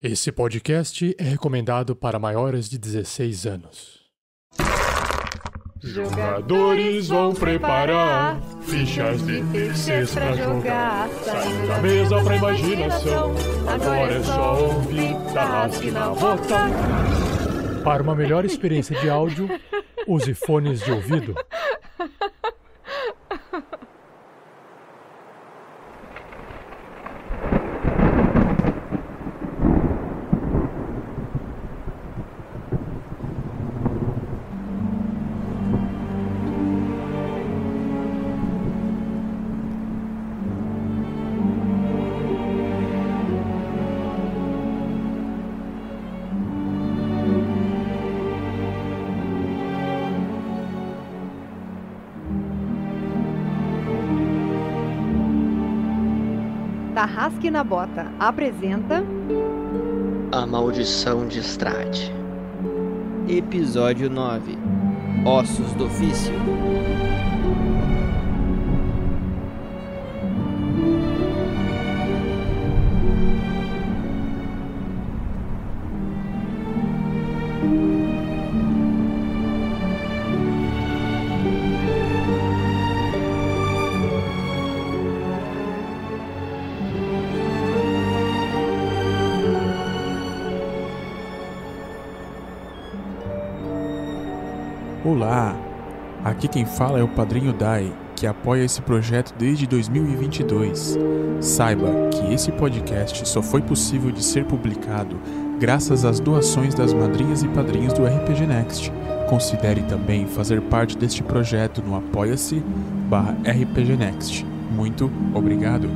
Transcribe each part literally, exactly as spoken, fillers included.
Esse podcast é recomendado para maiores de dezesseis anos. Jogadores vão preparar fichas de terceiros pra jogar. Saindo da mesa pra imaginação. Agora é só ouvir Tarrasque na Bota. Para uma melhor experiência de áudio, use fones de ouvido. Tarrasque na Bota apresenta A Maldição de Strahd. Episódio nove. Ossos do Ofício. Olá, aqui quem fala é o Padrinho Dai, que apoia esse projeto desde dois mil e vinte e dois. Saiba que esse podcast só foi possível de ser publicado graças às doações das madrinhas e padrinhos do R P G Next. Considere também fazer parte deste projeto no apoia-se barra R P G Next. Muito obrigado!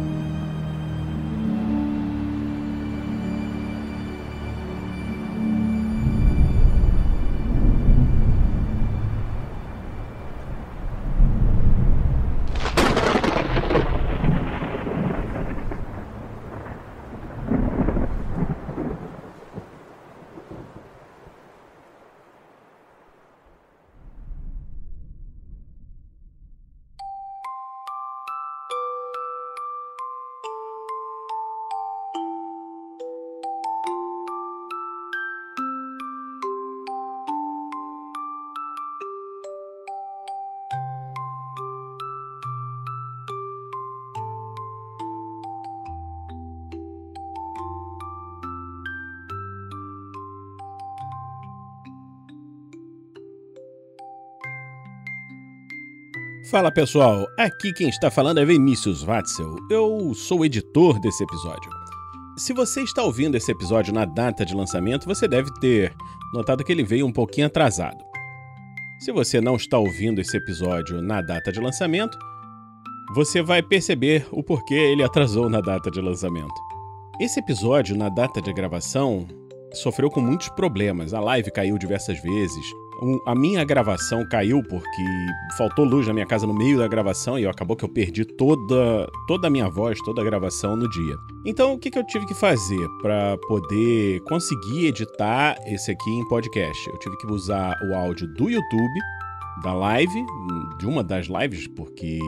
Fala pessoal, aqui quem está falando é Vinícius Watzel, eu sou o editor desse episódio. Se você está ouvindo esse episódio na data de lançamento, você deve ter notado que ele veio um pouquinho atrasado. Se você não está ouvindo esse episódio na data de lançamento, você vai perceber o porquê ele atrasou na data de lançamento. Esse episódio, na data de gravação, sofreu com muitos problemas, a live caiu diversas vezes. A minha gravação caiu porque faltou luz na minha casa no meio da gravação e acabou que eu perdi toda, toda a minha voz, toda a gravação no dia. Então, o que, que eu tive que fazer para poder conseguir editar esse aqui em podcast? Eu tive que usar o áudio do YouTube, da live, de uma das lives, porque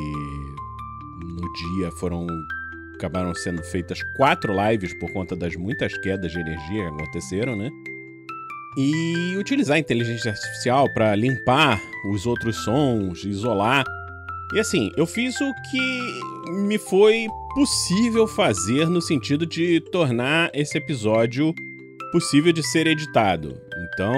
no dia foram acabaram sendo feitas quatro lives por conta das muitas quedas de energia que aconteceram, né? E utilizar a inteligência artificial para limpar os outros sons, isolar. E assim, eu fiz o que me foi possível fazer no sentido de tornar esse episódio possível de ser editado. Então,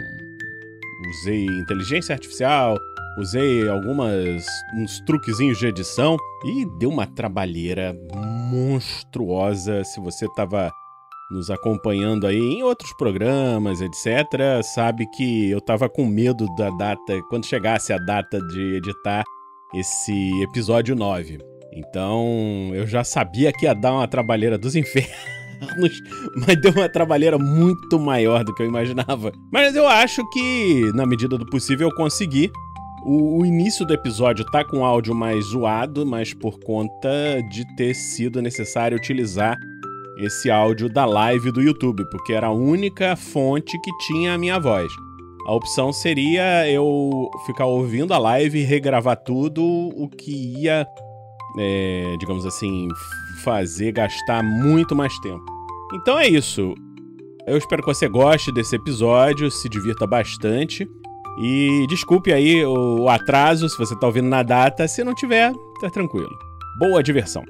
usei inteligência artificial, usei algumas uns truquezinhos de edição e deu uma trabalheira monstruosa. Se você estava nos acompanhando aí em outros programas, etcétera, sabe que eu tava com medo da data, quando chegasse a data de editar esse episódio nove. Então, eu já sabia que ia dar uma trabalheira dos infernos, mas deu uma trabalheira muito maior do que eu imaginava. Mas eu acho que, na medida do possível, eu consegui. O, o início do episódio tá com áudio mais zoado, mas por conta de ter sido necessário utilizar esse áudio da live do YouTube, porque era a única fonte que tinha a minha voz. A opção seria eu ficar ouvindo a live e regravar tudo, o que ia, é, digamos assim, fazer gastar muito mais tempo. Então é isso. Eu espero que você goste desse episódio, se divirta bastante. E desculpe aí o atraso, se você tá ouvindo na data. Se não tiver, tá tranquilo. Boa diversão.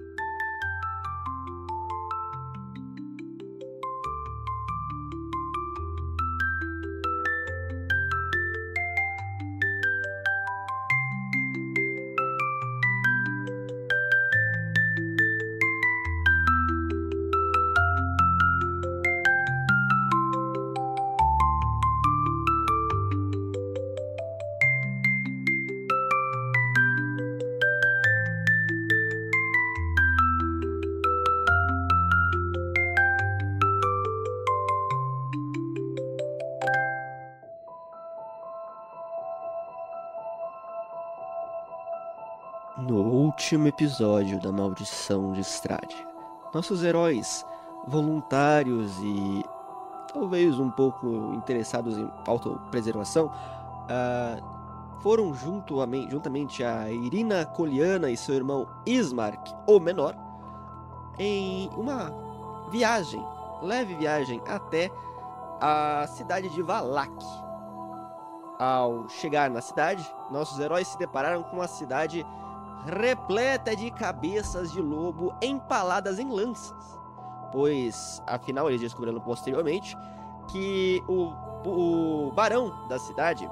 No último episódio da Maldição de Strahd, nossos heróis voluntários e talvez um pouco interessados em autopreservação uh, foram junto a, juntamente a Irina Coliana e seu irmão Ismark, o menor, em uma viagem, leve viagem até a cidade de Valak. Ao chegar na cidade, nossos heróis se depararam com a cidade repleta de cabeças de lobo empaladas em lanças, pois, afinal, eles descobriram posteriormente que o, o barão da cidade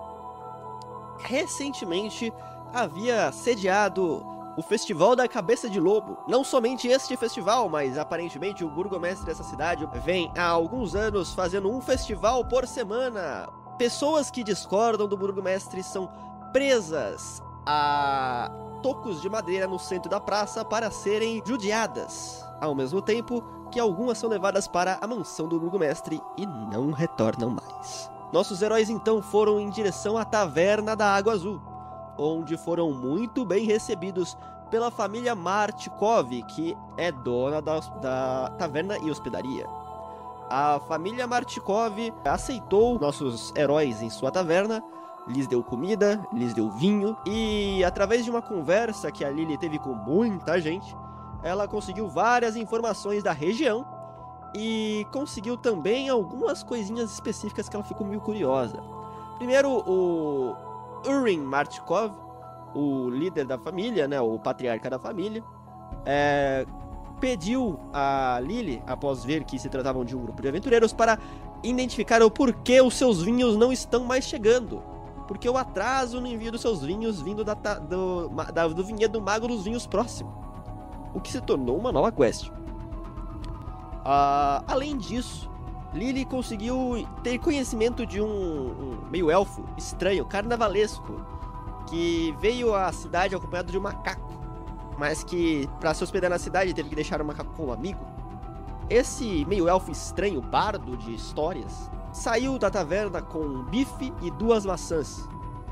recentemente havia sediado o Festival da Cabeça de Lobo. Não somente este festival, mas aparentemente o burgomestre dessa cidade vem há alguns anos fazendo um festival por semana. Pessoas que discordam do burgomestre são presas a tocos de madeira no centro da praça para serem judiadas, ao mesmo tempo que algumas são levadas para a mansão do burgomestre e não retornam mais. Nossos heróis então foram em direção à Taverna da Água Azul, onde foram muito bem recebidos pela família Martikov, que é dona da, da taverna e hospedaria. A família Martikov aceitou nossos heróis em sua taverna, lhes deu comida, lhes deu vinho, e através de uma conversa que a Lily teve com muita gente, ela conseguiu várias informações da região e conseguiu também algumas coisinhas específicas que ela ficou meio curiosa. Primeiro, o Urim Martikov, o líder da família, né, o patriarca da família, é, pediu a Lily, após ver que se tratavam de um grupo de aventureiros, para identificar o porquê os seus vinhos não estão mais chegando. Porque o atraso no envio dos seus vinhos vindo da, do, da, do vinhedo Mago dos Vinhos próximo. O que se tornou uma nova quest. Uh, além disso, Lily conseguiu ter conhecimento de um, um meio-elfo estranho, carnavalesco, que veio à cidade acompanhado de um macaco, mas que, para se hospedar na cidade, teve que deixar o macaco como amigo. Esse meio-elfo estranho, bardo de histórias, saiu da taverna com um bife e duas maçãs.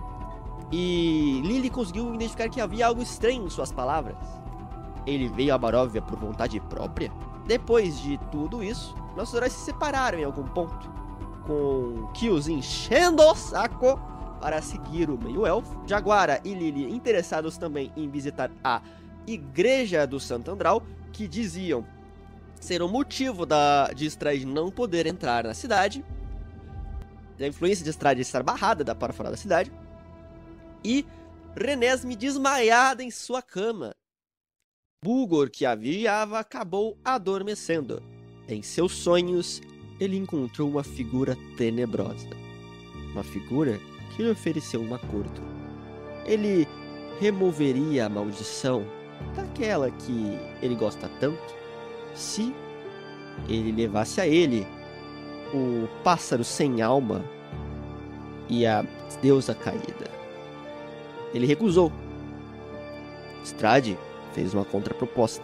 E Lily conseguiu identificar que havia algo estranho em suas palavras. Ele veio a Baróvia por vontade própria? Depois de tudo isso, nossos heróis se separaram em algum ponto, com Kills enchendo o saco para seguir o meio-elfo. Jaguara e Lily interessados também em visitar a Igreja do Santo Andral, que diziam ser o motivo da, de Strahd não poder entrar na cidade, da influência de Strahd estar barrada da para fora da cidade, e Renesme desmaiada em sua cama. Bulgor, que a vigiava, acabou adormecendo. Em seus sonhos, ele encontrou uma figura tenebrosa. Uma figura que lhe ofereceu um acordo. Ele removeria a maldição daquela que ele gosta tanto se ele levasse a ele o pássaro sem alma e a deusa caída. Ele recusou. Strahd fez uma contraproposta.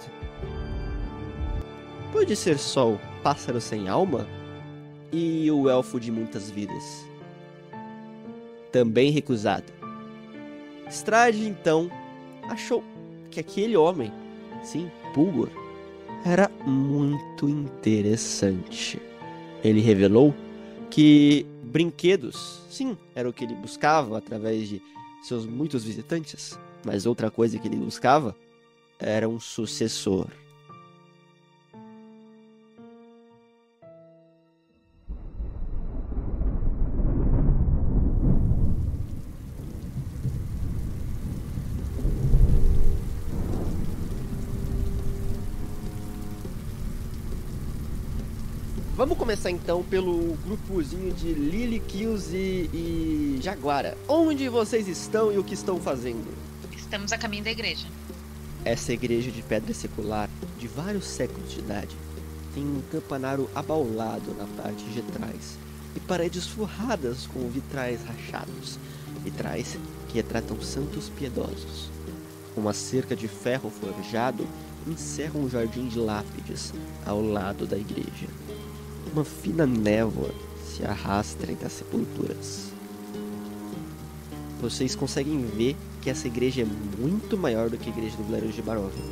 Pode ser só o pássaro sem alma e o elfo de muitas vidas. Também recusado. Strahd então achou que aquele homem, sim, Bulgor, era muito interessante. Ele revelou que brinquedos, sim, era o que ele buscava através de seus muitos visitantes, mas outra coisa que ele buscava era um sucessor. vamos começar então pelo grupozinho de Lily, Kills e, e Jaguara. Onde vocês estão e o que estão fazendo? Estamos a caminho da igreja. Essa igreja de pedra secular, de vários séculos de idade, tem um campanário abaulado na parte de trás e paredes forradas com vitrais rachados, vitrais que retratam santos piedosos. Uma cerca de ferro forjado encerra um jardim de lápides ao lado da igreja. Uma fina névoa se arrasta entre as sepulturas. Vocês conseguem ver que essa igreja é muito maior do que a igreja do vilarejo de Barovia.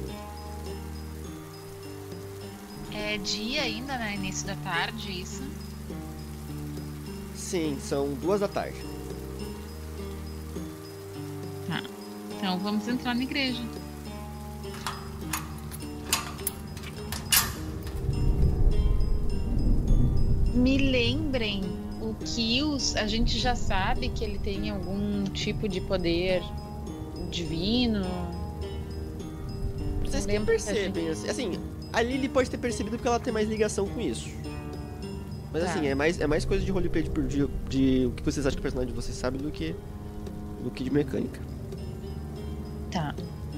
É dia ainda, né? Início da tarde, isso? Sim, são duas da tarde. Tá. Então vamos entrar na igreja. Me lembrem, o Kills, a gente já sabe que ele tem algum tipo de poder divino. Vocês que percebem, assim, assim, a Lily pode ter percebido porque ela tem mais ligação com isso. Mas Tá. assim, é mais, é mais coisa de roleplay de, de, de o que vocês acham que o personagem de vocês sabe do que, do que de mecânica. Tá.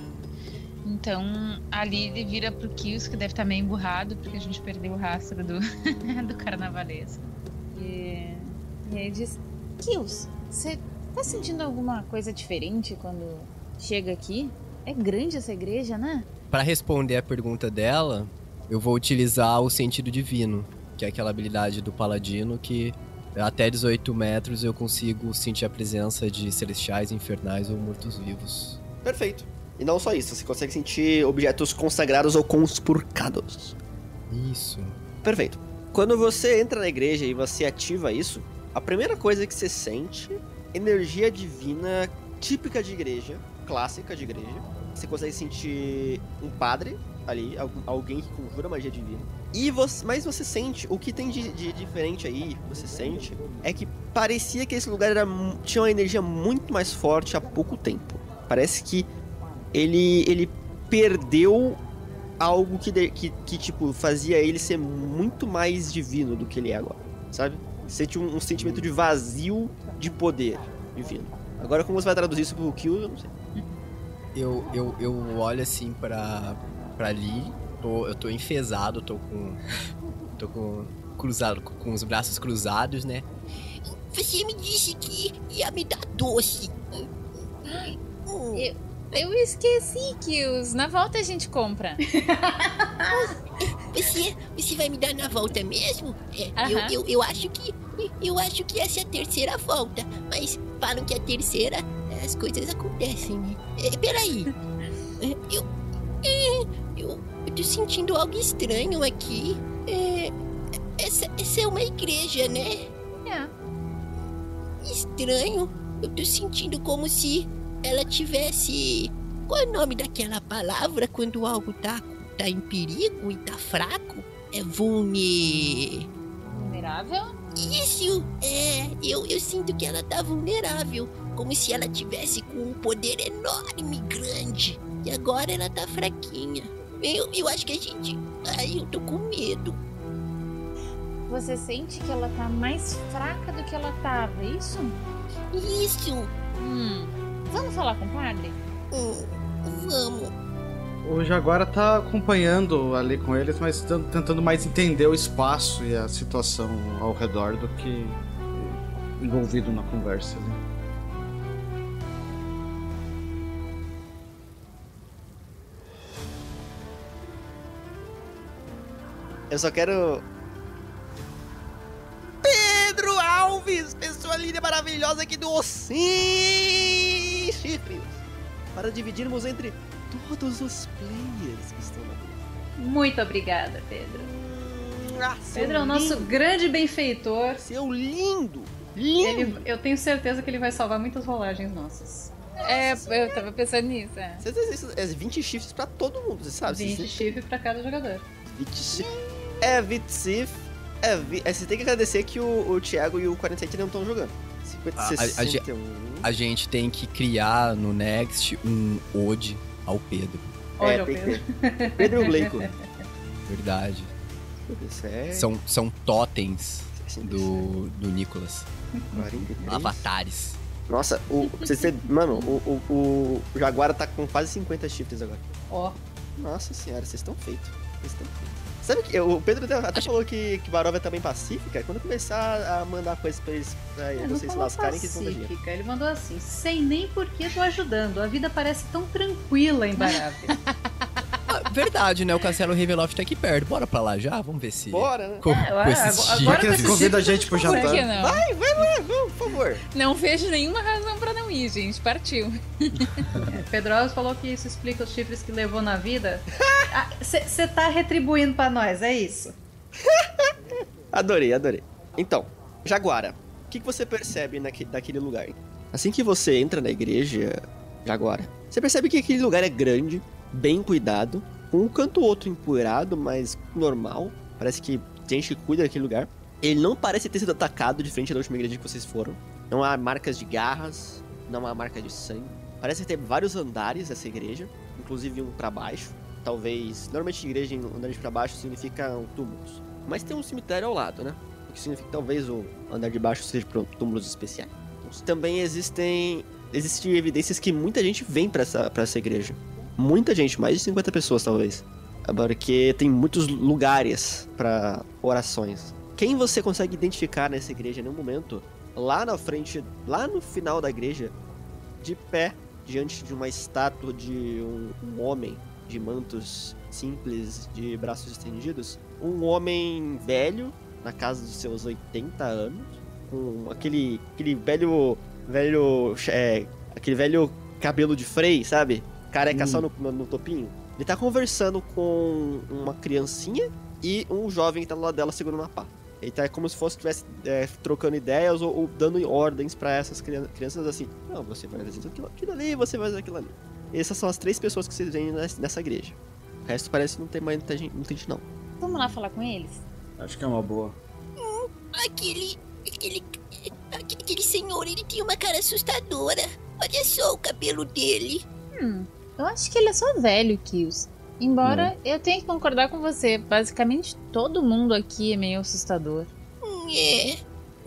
Então a Lily vira pro Kills, que deve estar meio emburrado, porque a gente perdeu o rastro do, do carnavalesco. E, e aí diz: Kills, você tá sentindo alguma coisa diferente quando chega aqui? É grande essa igreja, né? Pra responder a pergunta dela, eu vou utilizar o sentido divino, que é aquela habilidade do paladino que até dezoito metros eu consigo sentir a presença de celestiais, infernais ou mortos-vivos. Perfeito. E não só isso, você consegue sentir objetos consagrados ou conspurcados. Isso. Perfeito. Quando você entra na igreja e você ativa isso, a primeira coisa que você sente, energia divina típica de igreja, clássica de igreja. Você consegue sentir um padre ali, alguém que conjura magia divina. E você, mas você sente, o que tem de, de diferente aí, você sente, é que parecia que esse lugar era, tinha uma energia muito mais forte há pouco tempo. Parece que ele, ele perdeu algo que, de, que, que, tipo, fazia ele ser muito mais divino do que ele é agora, sabe? Sente um, um sentimento de vazio de poder divino. Agora, como você vai traduzir isso pro Kill, eu não sei. Eu, eu, eu olho assim pra, pra ali, tô, eu tô enfesado, tô com. tô com. cruzado, com os braços cruzados, né? Você me disse que ia me dar doce. Eu, eu esqueci, Kills. Na volta a gente compra. Você, você vai me dar na volta mesmo? É, eu, eu, eu acho que. Eu acho que essa é a terceira volta. Mas falam que a terceira as coisas acontecem, né? É, peraí. Eu, é, eu. Eu tô sentindo algo estranho aqui. É, essa, essa é uma igreja, né? É. Estranho. Eu tô sentindo como se ela tivesse... Qual é o nome daquela palavra quando algo tá, tá em perigo e tá fraco? É vulne... Vulnerável? Isso! É, eu, eu sinto que ela tá vulnerável. Como se ela tivesse com um poder enorme, grande. E agora ela tá fraquinha. Eu, eu acho que a gente... Ai, eu tô com medo. Você sente que ela tá mais fraca do que ela tava, é isso? Isso! Hum... Vamos falar com o padre? Hum, vamos. O Jaguara tá acompanhando ali com eles, mas tentando mais entender o espaço e a situação ao redor do que envolvido na conversa ali. Eu só quero... Pedro Alves, pessoa linda e maravilhosa aqui do Ossim Chifres, para dividirmos entre todos os players que estão na mesa. Muito obrigada, Pedro. Ah, Pedro é o nosso lindo. grande benfeitor. Seu lindo, lindo. Ele, eu tenho certeza que ele vai salvar muitas rolagens nossas. É, eu tava pensando nisso, é. Você tem isso, é vinte chifres pra todo mundo, você sabe? vinte Você- chifres pra cada jogador. vinte chifres. É vinte chifres. É, vi- é, você tem que agradecer que o, o Thiago e o quarenta e sete não estão jogando. cinquenta, A, a, a, sessenta e gente, um. a gente tem que criar no Next um ode ao Pedro. Olha É, o tem que Pedro. ter. Pedro Gleico. Verdade. Isso é... São, são totens do, do Nicolas. quarenta e três. Avatares. Nossa, o, você, você, mano, o, o, o Jaguara tá com quase cinquenta chifres agora. Ó. Nossa senhora, vocês estão feitos. Vocês estão feitos. Sabe que o Pedro até, até falou que, que Barovia é também pacífica. Quando começar a mandar coisas pra eles, pra É, vocês se lascarem, que eles vão dar dinheiro. Ele mandou assim, sem nem por que tô ajudando. A vida parece tão tranquila em Barovia. Ah, verdade, né? O Castelo Ravenloft tá aqui perto. Bora pra lá já? Vamos ver se... Bora, né? Com, É, com esses agora- chifres. agora que eles convidam a gente pro jantar. Por que não? Vai, vai lá, vamos, por favor. Não vejo nenhuma razão pra não ir, gente. Partiu. Pedro Alves falou que isso explica os chifres que levou na vida. Você tá retribuindo pra nós, é isso? Adorei, adorei. Então, Jaguara, o que, que você percebe naque, daquele lugar? Assim que você entra na igreja, Jaguara, você percebe que aquele lugar é grande, bem cuidado, com um canto ou outro empoeirado, mas normal. Parece que tem gente que cuida daquele lugar. Ele não parece ter sido atacado de frente da última igreja que vocês foram. Não há marcas de garras, não há marca de sangue. Parece ter vários andares essa igreja, inclusive um pra baixo. Talvez, normalmente igreja em andares pra baixo significa um túmulos. Mas tem um cemitério ao lado, né? O que significa que talvez o andar de baixo seja para túmulos especiais. Também existem, existem evidências que muita gente vem pra essa, pra essa igreja. Muita gente, mais de cinquenta pessoas talvez. Porque tem muitos lugares pra orações. Quem você consegue identificar nessa igreja em um momento, lá na frente, lá no final da igreja, de pé, diante de uma estátua de um, um homem de mantos simples, de braços estendidos, um homem velho, na casa dos seus oitenta anos, com aquele, aquele velho, velho, é, aquele velho cabelo de Frei, sabe? Careca hum. só no, no, no topinho. Ele tá conversando com uma criancinha e um jovem que tá do lado dela segurando uma pá. Ele tá como se fosse estivesse é, trocando ideias ou, ou dando ordens pra essas crianças assim. Não, você vai fazer aquilo, aquilo ali, você vai fazer aquilo ali. Essas são as três pessoas que vocês veem nessa igreja. O resto parece que não tem mais muita gente, muita gente não. Vamos lá falar com eles? Acho que é uma boa. Hum, aquele, aquele... Aquele senhor, ele tem uma cara assustadora. Olha só o cabelo dele. Hum, eu acho que ele é só velho, Kills. Embora hum. eu tenha que concordar com você. Basicamente, todo mundo aqui é meio assustador. Hum, é.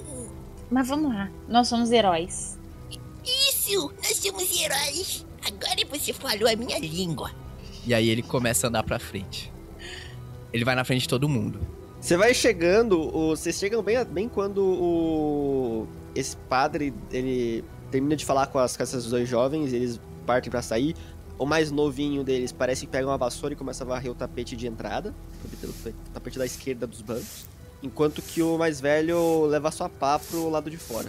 Mas vamos lá, nós somos heróis. Isso, nós somos heróis. Agora você falou a minha língua. E aí ele começa a andar pra frente. Ele vai na frente de todo mundo. Você vai chegando, o, vocês chegam bem, bem quando o esse padre, ele termina de falar com, as, com esses dois jovens, eles partem pra sair. O mais novinho deles parece que pega uma vassoura e começa a varrer o tapete de entrada, o tapete da esquerda dos bancos, enquanto que o mais velho leva a sua pá pro lado de fora.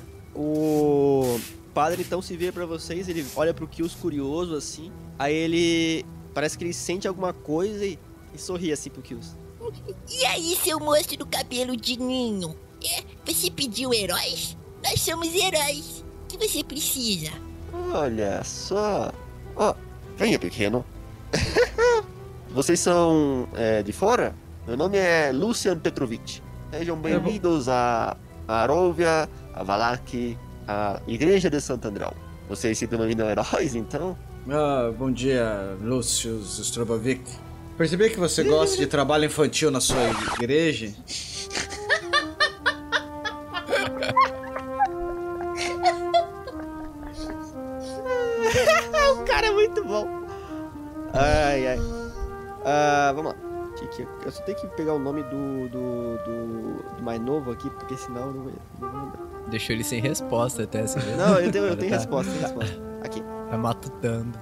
O padre então se vira pra vocês, ele olha pro Kills curioso assim, aí ele parece que ele sente alguma coisa e, e sorri assim pro Kills. E aí, seu moço do cabelo de ninho? É, você pediu heróis? Nós somos heróis. O que você precisa? Olha só. Ó, oh, venha, pequeno. Vocês são é, de fora? Meu nome é Lucian Petrovic. Sejam bem-vindos a Barovia, a Valak, a Igreja de Santo Andrão. Vocês se denominam heróis, então? Ah, bom dia, Lucius Strobovic. Percebi que você gosta de trabalho infantil na sua igreja. O cara é muito bom. Ai, ai. Uh, vamos lá. Eu só tenho que pegar o nome do, do, do, do mais novo aqui, porque senão eu não vou lembrar. Deixou ele sem resposta até, você vê? Não, eu tenho, eu tenho tá. resposta, tenho resposta. Aqui. Tá matutando.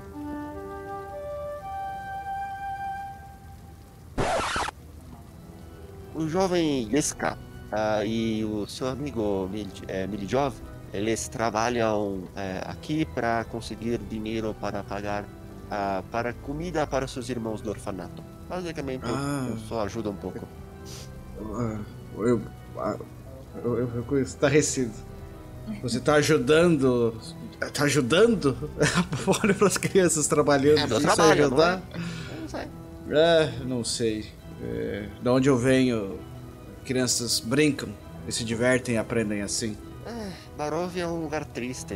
O jovem Leska uh, e o seu amigo Milijov, é, eles trabalham é, aqui para conseguir dinheiro para pagar uh, para comida para seus irmãos do orfanato. Basicamente, ah, eu só ajudo um pouco. Eu, eu, eu, eu fico estarrecido. Você tá ajudando... Tá ajudando? Olha para as crianças trabalhando. É, meu trabalho, ajudar? Não é? Eu não sei. É, não sei. É, da onde eu venho, crianças brincam e se divertem e aprendem assim. É, Barovia é um lugar triste.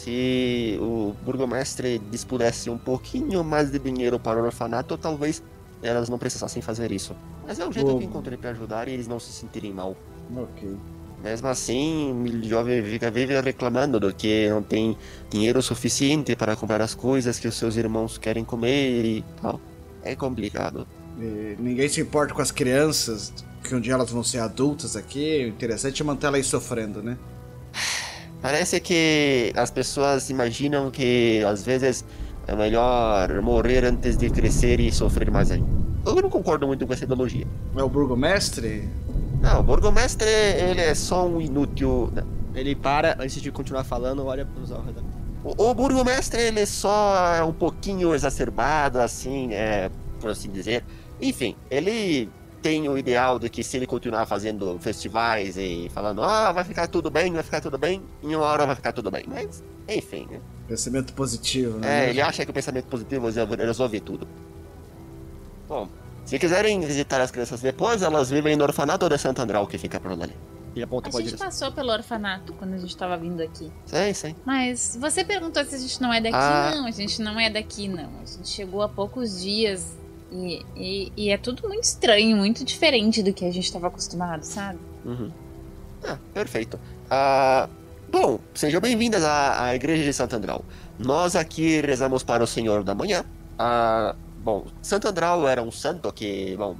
Se o burgomestre dispusesse um pouquinho mais de dinheiro para o orfanato, talvez elas não precisassem fazer isso. Mas é o jeito oh. que encontrei pra ajudar e eles não se sentirem mal. Ok. Mesmo assim, o jovem fica vive reclamando do que não tem dinheiro suficiente para comprar as coisas que os seus irmãos querem comer e tal. É complicado. E ninguém se importa com as crianças, que um dia elas vão ser adultas aqui. O interessante é manter elas aí sofrendo, né? Parece que as pessoas imaginam que às vezes é melhor morrer antes de crescer e sofrer mais ainda. Eu não concordo muito com essa ideologia. É o burgomestre? Não, o burgomestre, ele é só um inútil. Ele para, antes de continuar falando, olha pros ao redor. O, o burgomestre, ele só é um pouquinho exacerbado, assim, é, por assim dizer. Enfim, ele tem o ideal de que se ele continuar fazendo festivais e falando, ah, vai ficar tudo bem, vai ficar tudo bem, em uma hora vai ficar tudo bem. Mas, enfim, né? Pensamento positivo, né? É, ele acha que o pensamento positivo resolve tudo. Bom, se quiserem visitar as crianças depois, elas vivem no orfanato de Santo Andrão, que fica por ali. E aponta a gente passou pelo orfanato quando a gente tava vindo aqui. Sim, sim. Mas você perguntou se a gente não é daqui. Ah. Não, a gente não é daqui, não. A gente chegou há poucos dias e, e, e é tudo muito estranho, muito diferente do que a gente tava acostumado, sabe? Uhum. Ah, perfeito. Ah, bom, sejam bem-vindas à, à Igreja de Santo Andrão. Nós aqui rezamos para o Senhor da Manhã. Ah... Bom, Santo Andrão era um santo que, bom,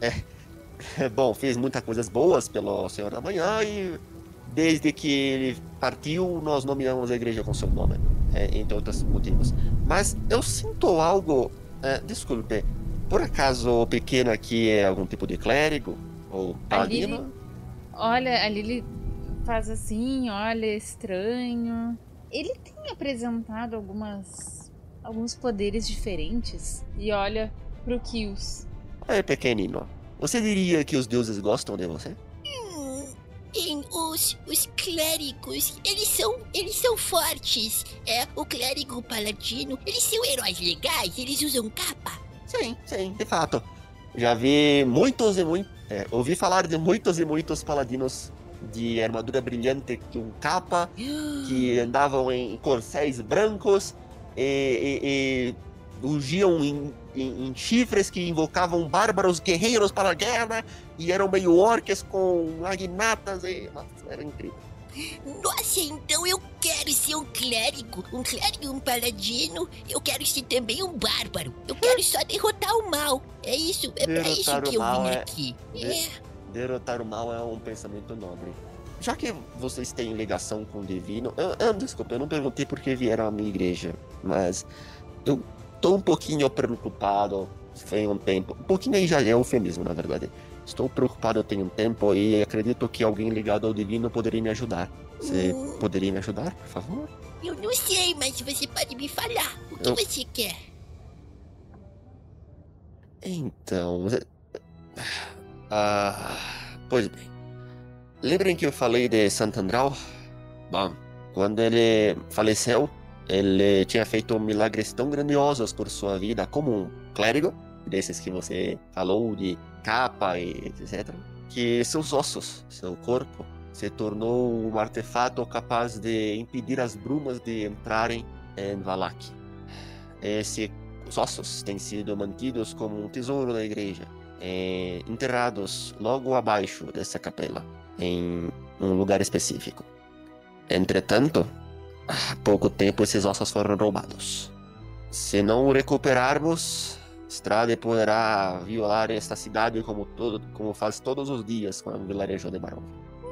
é, bom, fez muitas coisas boas pelo Senhor da Manhã e desde que ele partiu, nós nomeamos a igreja com seu nome, é, entre outros motivos. Mas eu sinto algo, é, desculpe, por acaso o pequeno aqui é algum tipo de clérigo ou paladino? A Lily, olha, a Lily faz assim, olha, estranho. Ele tem apresentado algumas... alguns poderes diferentes e olha pro Kills. É, pequenino, você diria que os deuses gostam de você? Hum, em os, os clérigos, eles são, eles são fortes. É, o clérigo paladino, eles são heróis legais, eles usam capa. Sim, sim, de fato. Já vi muitos e muitos, é, ouvi falar de muitos e muitos paladinos de armadura brilhante com capa, que andavam em corcéis brancos, E, e, e ungiam em, em, em chifres que invocavam bárbaros guerreiros para a guerra e eram meio orques com magnatas e... Nossa, era incrível. Nossa, então eu quero ser um clérigo, um clérigo, um paladino. Eu quero ser também um bárbaro. Eu quero só derrotar o mal. É isso, é derrotar pra isso que eu vim é... aqui. De... É. Derrotar o mal é um pensamento nobre. Já que vocês têm ligação com o divino... Eu, eu, desculpa, eu não perguntei por que vieram à minha igreja, mas eu tô um pouquinho preocupado tem um tempo. Um pouquinho aí já é eufemismo, na verdade. Estou preocupado tem um tempo e acredito que alguém ligado ao divino poderia me ajudar. Você hum. poderia me ajudar, por favor? Eu não sei, mas você pode me falar. O que eu... você quer? Então... Ah, pois bem. Lembrem que eu falei de Santo Andrão? Bom, quando ele faleceu, ele tinha feito milagres tão grandiosos por sua vida como um clérigo, desses que você falou, de capa e etcétera, que seus ossos, seu corpo, se tornou um artefato capaz de impedir as brumas de entrarem em Valak. Esses ossos têm sido mantidos como um tesouro da igreja, é, enterrados logo abaixo dessa capela, em um lugar específico. Entretanto, há pouco tempo esses ossos foram roubados. Se não o recuperarmos, Strade poderá violar esta cidade como, todo, como faz todos os dias com o vilarejo de Barão.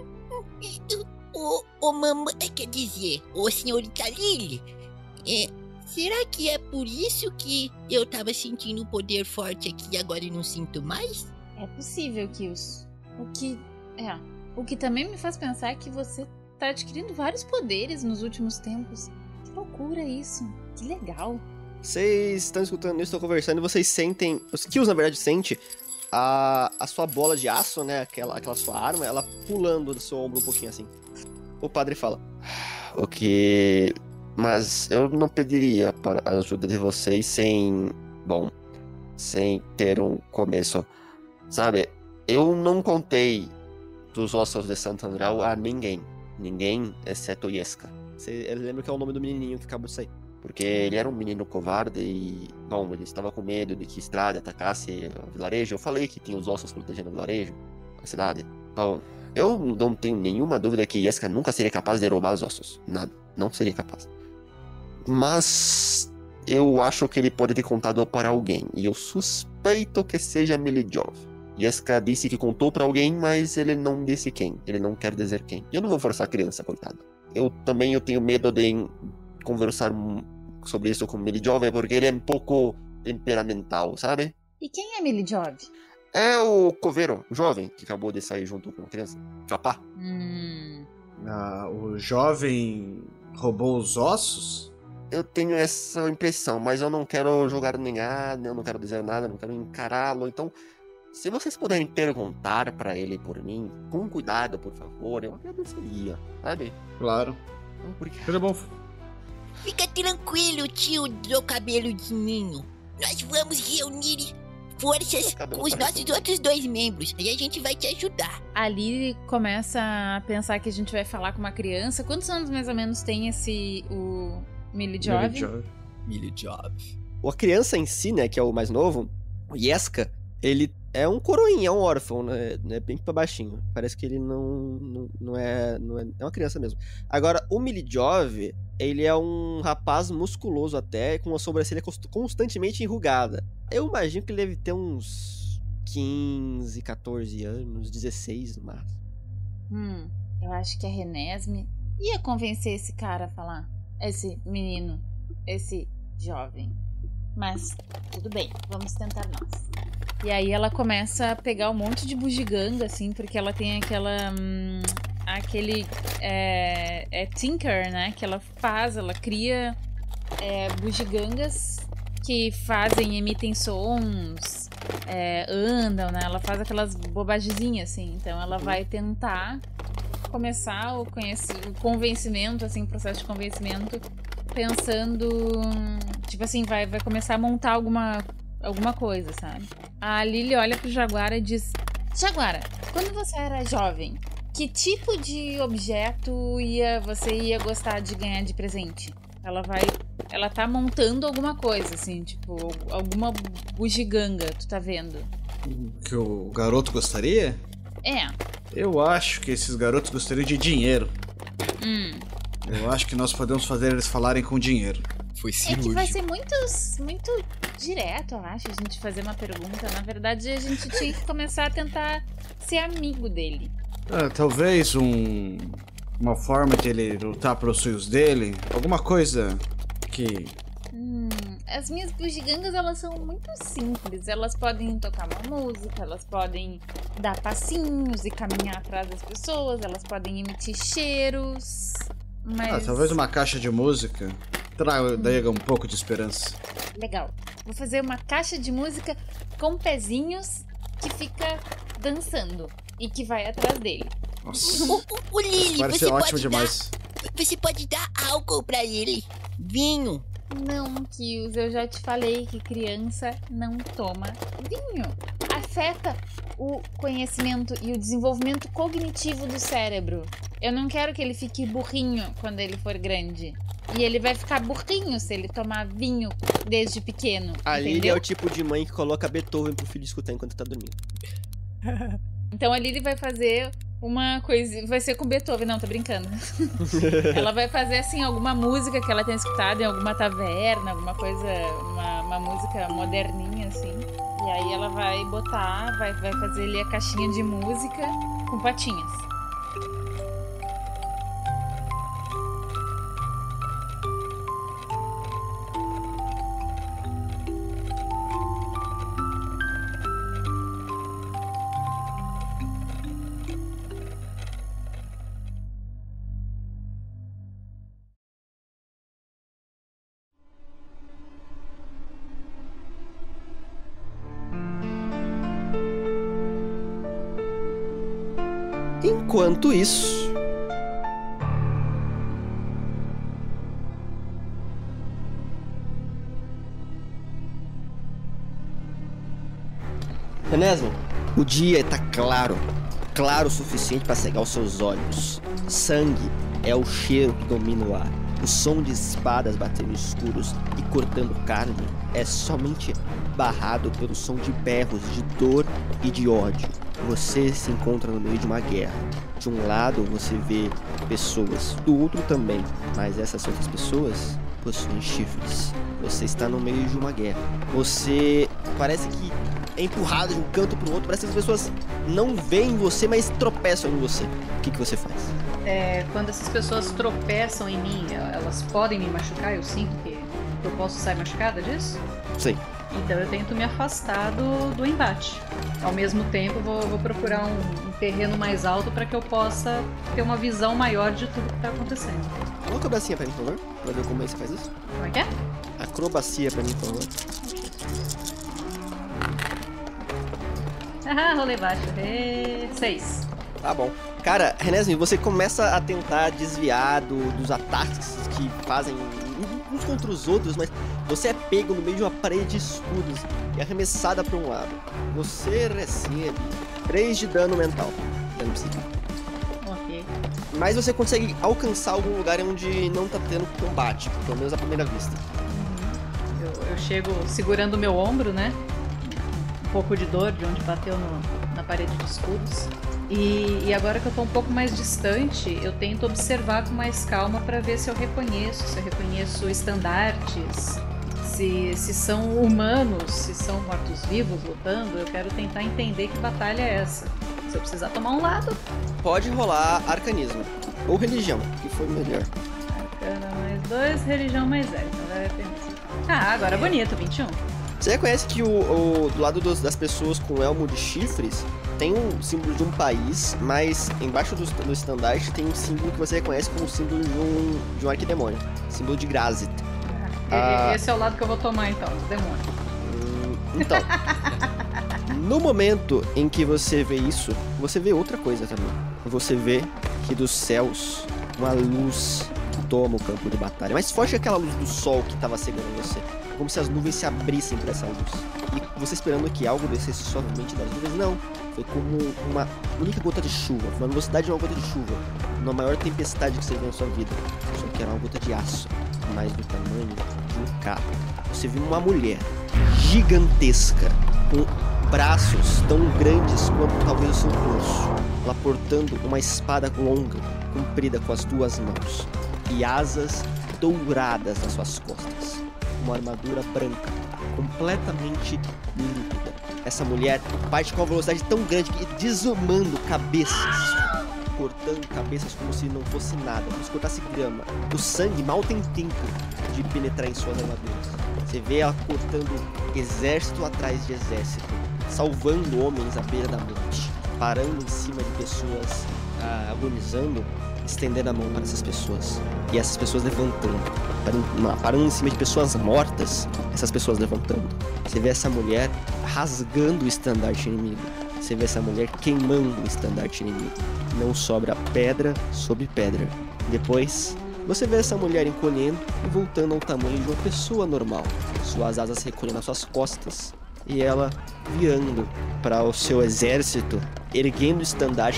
O, o mamãe, quer dizer, o senhorita Lily, é, será que é por isso que eu tava sentindo um poder forte aqui e agora eu não sinto mais? É possível, Kills. O que... é... O que também me faz pensar que você tá adquirindo vários poderes nos últimos tempos. Que loucura isso. Que legal. Vocês estão escutando isso, estão conversando e vocês sentem... Os Kills, na verdade, sente a, a sua bola de aço, né? Aquela, aquela sua arma, ela pulando do seu ombro um pouquinho assim. O padre fala... O que... Mas eu não pediria para a ajuda de vocês sem... Bom... Sem ter um começo. Sabe, eu não contei dos ossos de Santo Andrão a ninguém. Ninguém, exceto Yeska. Você lembra que é o nome do menininho que acabou de sair. Porque ele era um menino covarde e, bom, ele estava com medo de que Estrade atacasse o vilarejo. Eu falei que tinha os ossos protegendo o vilarejo, a cidade. Bom, eu não tenho nenhuma dúvida que Jeska nunca seria capaz de roubar os ossos. Nada, não seria capaz. Mas eu acho que ele pode ter contado para alguém. E eu suspeito que seja Milijov. Jeska disse que contou para alguém, mas ele não disse quem. Ele não quer dizer quem. Eu não vou forçar a criança, coitado. Eu também eu tenho medo de conversar sobre isso com Milijov, porque ele é um pouco temperamental, sabe? E quem é Milijov? É o coveiro, o jovem, que acabou de sair junto com a criança. Papá. Hum. Ah, o jovem roubou os ossos? Eu tenho essa impressão, mas eu não quero jogar nem nada, eu não quero dizer nada, não quero encará-lo. Então, se vocês puderem perguntar pra ele por mim, com cuidado, por favor, eu agradeceria, sabe? Claro. Obrigado. Tudo bom. Fica tranquilo, tio do cabelo de ninho. Nós vamos reunir forças com os nossos outros dois membros. Aí a gente vai te ajudar. A Lily começa a pensar que a gente vai falar com uma criança. Quantos anos mais ou menos tem esse... o Milijov? Milijov. Milijov. A criança em si, né, que é o mais novo, o Jeska, ele é um coroinha, é um órfão, né, é bem pra baixinho. Parece que ele não, não, não, é, não é... É uma criança mesmo. Agora, o Milijov, ele é um rapaz musculoso até, com uma sobrancelha constantemente enrugada. Eu imagino que ele deve ter uns quinze, quatorze anos, dezesseis no máximo. Hum, eu acho que a Renesme ia convencer esse cara a falar. Esse menino, esse jovem. Mas, tudo bem, vamos tentar nós. E aí ela começa a pegar um monte de bugiganga, assim, porque ela tem aquela... Hum, aquele... É, é Tinker, né? Que ela faz, ela cria é, bugigangas que fazem, emitem sons, é, andam, né? Ela faz aquelas bobagezinhas, assim. Então ela vai tentar começar o, o convencimento, assim, o processo de convencimento, pensando... Tipo assim, vai, vai começar a montar alguma... alguma coisa, sabe? A Lily olha pro Jaguara e diz: Jaguara, quando você era jovem, que tipo de objeto ia, você ia gostar de ganhar de presente? Ela vai... Ela tá montando alguma coisa, assim, tipo, alguma bugiganga, tu tá vendo? Que o garoto gostaria? É. Eu acho que esses garotos gostariam de dinheiro. Hum. Eu acho que nós podemos fazer eles falarem com dinheiro. Foi É cirúrgico. que vai ser muito, muito direto, eu acho, a gente fazer uma pergunta. Na verdade, a gente tinha que começar a tentar ser amigo dele. Ah, talvez um... uma forma de ele lutar pelos sonhos dele. Alguma coisa que... Hum, as minhas bugigangas, elas são muito simples. Elas podem tocar uma música, elas podem dar passinhos e caminhar atrás das pessoas, elas podem emitir cheiros, mas... Ah, talvez uma caixa de música. Traga daí um pouco de esperança. Legal. Vou fazer uma caixa de música com pezinhos que fica dançando e que vai atrás dele. Nossa. O, o, o Lily, Parece você ótimo pode demais. dar... Você pode dar álcool pra ele. Vinho. Não, Kios, eu já te falei que criança não toma vinho. Afeta o conhecimento e o desenvolvimento cognitivo do cérebro. Eu não quero que ele fique burrinho quando ele for grande. E ele vai ficar burrinho se ele tomar vinho desde pequeno. A Lily entendeu? é o tipo de mãe que coloca Beethoven pro filho escutar enquanto tá dormindo. Então a Lily vai fazer uma coisa... Vai ser com Beethoven, não, tô brincando. Ela vai fazer, assim, alguma música que ela tenha escutado em alguma taverna, alguma coisa... Uma, uma música moderninha, assim. E aí ela vai botar, vai, vai fazer ali a caixinha de música com patinhas. Enquanto isso... Renesmo, o dia tá claro. Claro o suficiente para cegar os seus olhos. Sangue é o cheiro que domina o ar. O som de espadas batendo escuros e cortando carne é somente barrado pelo som de berros de dor e de ódio. Você se encontra no meio de uma guerra. De um lado você vê pessoas, do outro também, mas essas outras pessoas possuem chifres. Você está no meio de uma guerra. Você parece que é empurrado de um canto para o outro. Parece que as pessoas não veem você, mas tropeçam em você. O que, que você faz? É, quando essas pessoas tropeçam em mim, elas podem me machucar? Eu sinto que eu posso sair machucada disso? Sim. Então eu tento me afastar do, do embate. Ao mesmo tempo, vou, vou procurar um, um terreno mais alto para que eu possa ter uma visão maior de tudo que está acontecendo. Uma acrobacia pra mim, por favor. Pra ver como é que você faz isso. Como é que é? Acrobacia pra mim, por favor. Ah, rolei baixo. E... Seis. Tá bom. Cara, Renesme, você começa a tentar desviar do, dos ataques que fazem uns contra os outros, mas você é pego no meio de uma parede de escudos e arremessada para um lado. Você recebe três de dano mental. Dano psíquico. Ok. Mas você consegue alcançar algum lugar onde não tá tendo combate, pelo menos à primeira vista. Uhum. Eu, eu chego segurando o meu ombro, né? Um pouco de dor de onde bateu no, na parede de escudos. E, e agora que eu tô um pouco mais distante, eu tento observar com mais calma para ver se eu reconheço, se eu reconheço estandartes, se, se são humanos, se são mortos-vivos lutando. Eu quero tentar entender que batalha é essa. Se eu precisar tomar um lado... Pode rolar arcanismo. Ou religião, que for melhor. Arcana mais dois, religião mais zero. Então vai apenas... Ah, agora é bonito, vinte e um. Você reconhece que o, o, do lado dos, das pessoas com elmo de chifres tem um símbolo de um país, mas embaixo do, do estandarte tem um símbolo que você reconhece como o símbolo de um, de um arquidemônio. Símbolo de Grazit. Ah, ah, esse é o lado que eu vou tomar então, do demônio. Hum, então, no momento em que você vê isso, você vê outra coisa também. Você vê que dos céus uma luz toma o campo de batalha. Mais forte que aquela luz do sol que estava cegando você. Como se as nuvens se abrissem para essa luz. E você esperando que algo descesse suavemente das nuvens, não. Foi como uma única gota de chuva, uma velocidade de uma gota de chuva, na maior tempestade que você viu na sua vida. Só que era uma gota de aço, mais do tamanho de um carro. Você viu uma mulher gigantesca, com braços tão grandes quanto talvez o seu torso, ela portando uma espada longa, comprida com as duas mãos, e asas douradas nas suas costas. Uma armadura branca, completamente límpida. Essa mulher parte com uma velocidade tão grande que desumando cabeças, cortando cabeças como se não fosse nada, como se cortasse grama. O sangue mal tem tempo de penetrar em suas armaduras. Você vê ela cortando exército atrás de exército, salvando homens à beira da morte, parando em cima de pessoas ah, agonizando, estendendo a mão para essas pessoas. E essas pessoas levantando, parando, parando em cima de pessoas mortas, essas pessoas levantando. Você vê essa mulher rasgando o estandarte inimigo. Você vê essa mulher queimando o estandarte inimigo. Não sobra pedra sobre pedra. Depois, você vê essa mulher encolhendo e voltando ao tamanho de uma pessoa normal. Suas asas recolhendo nas suas costas. E ela virando para o seu exército, erguendo o estandarte.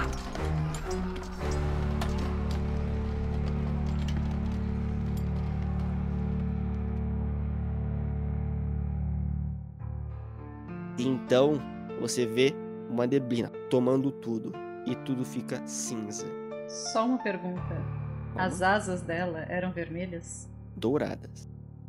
Então, você vê uma neblina tomando tudo e tudo fica cinza. Só uma pergunta. As asas dela eram vermelhas? Douradas.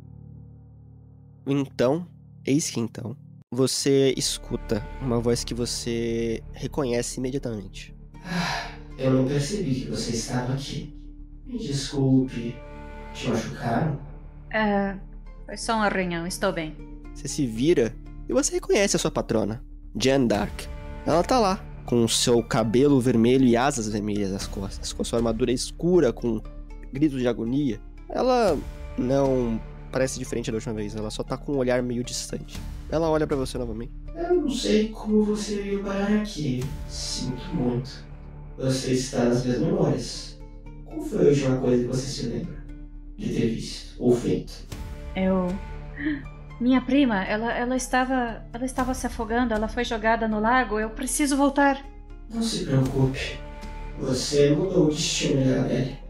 Então, eis que então, você escuta uma voz que você reconhece imediatamente. Ah, eu não percebi que você estava aqui. Me desculpe. Te machucaram? É, foi só um arranhão, estou bem. Você se vira e você reconhece a sua patrona, Jeanne d'Arc. Ela tá lá, com o seu cabelo vermelho e asas vermelhas nas costas, com a sua armadura escura, com gritos de agonia. Ela não parece diferente da última vez, ela só tá com um olhar meio distante. Ela olha pra você novamente. Eu não sei como você veio parar aqui. Sinto muito. Você está nas minhas memórias. Qual foi a última coisa que você se lembra de ter visto ou feito? Eu... Minha prima, ela, ela estava ela estava se afogando, ela foi jogada no lago, eu preciso voltar. Não se preocupe. Você mudou o destino de Annabelle.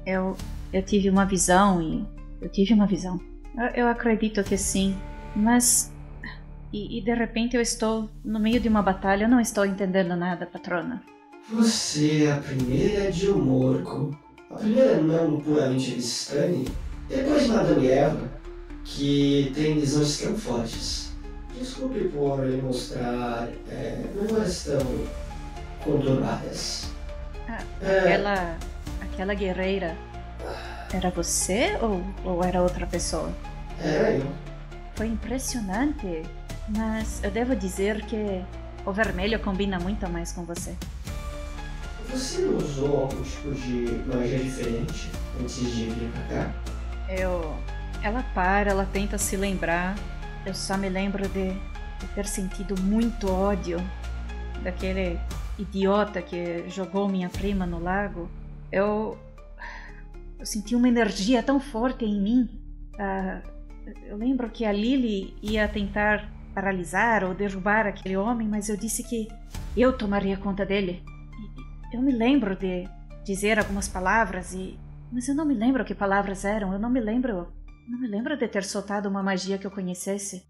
Eu, eu tive uma visão e... Eu tive uma visão. Eu, eu acredito que sim, mas... E, e de repente eu estou no meio de uma batalha, eu não estou entendendo nada, patrona. Você é a primeira de Umorco. A primeira não puramente Vistani, depois de Madame Eva, que tem visões tão fortes. Desculpe por lhe mostrar é, memórias tão conturbadas. Ah, é... aquela, aquela guerreira, era você ou, ou era outra pessoa? Era eu. Foi impressionante, mas eu devo dizer que o vermelho combina muito mais com você. Você não usou algum tipo de magia diferente antes de vir pra cá? Eu... Ela para, ela tenta se lembrar. Eu só me lembro de, de ter sentido muito ódio daquele idiota que jogou minha prima no lago. Eu... Eu senti uma energia tão forte em mim. Uh, eu lembro que a Lily ia tentar paralisar ou derrubar aquele homem, mas eu disse que eu tomaria conta dele. Eu me lembro de dizer algumas palavras, e mas eu não me lembro que palavras eram. Eu não me lembro... Não me lembro de ter soltado uma magia que eu conhecesse.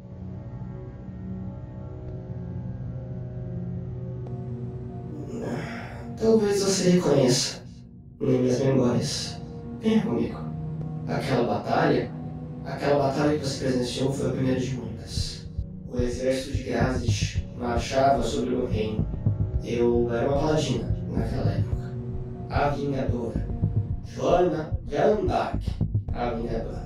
Talvez você reconheça em minhas memórias. Venha comigo. Aquela batalha... Aquela batalha que você presenciou foi a primeira de muitas. O exército de Grazit marchava sobre o reino. Eu era uma paladina naquela época. A Vingadora. Joana Jeanne d'Arc. A Vingadora.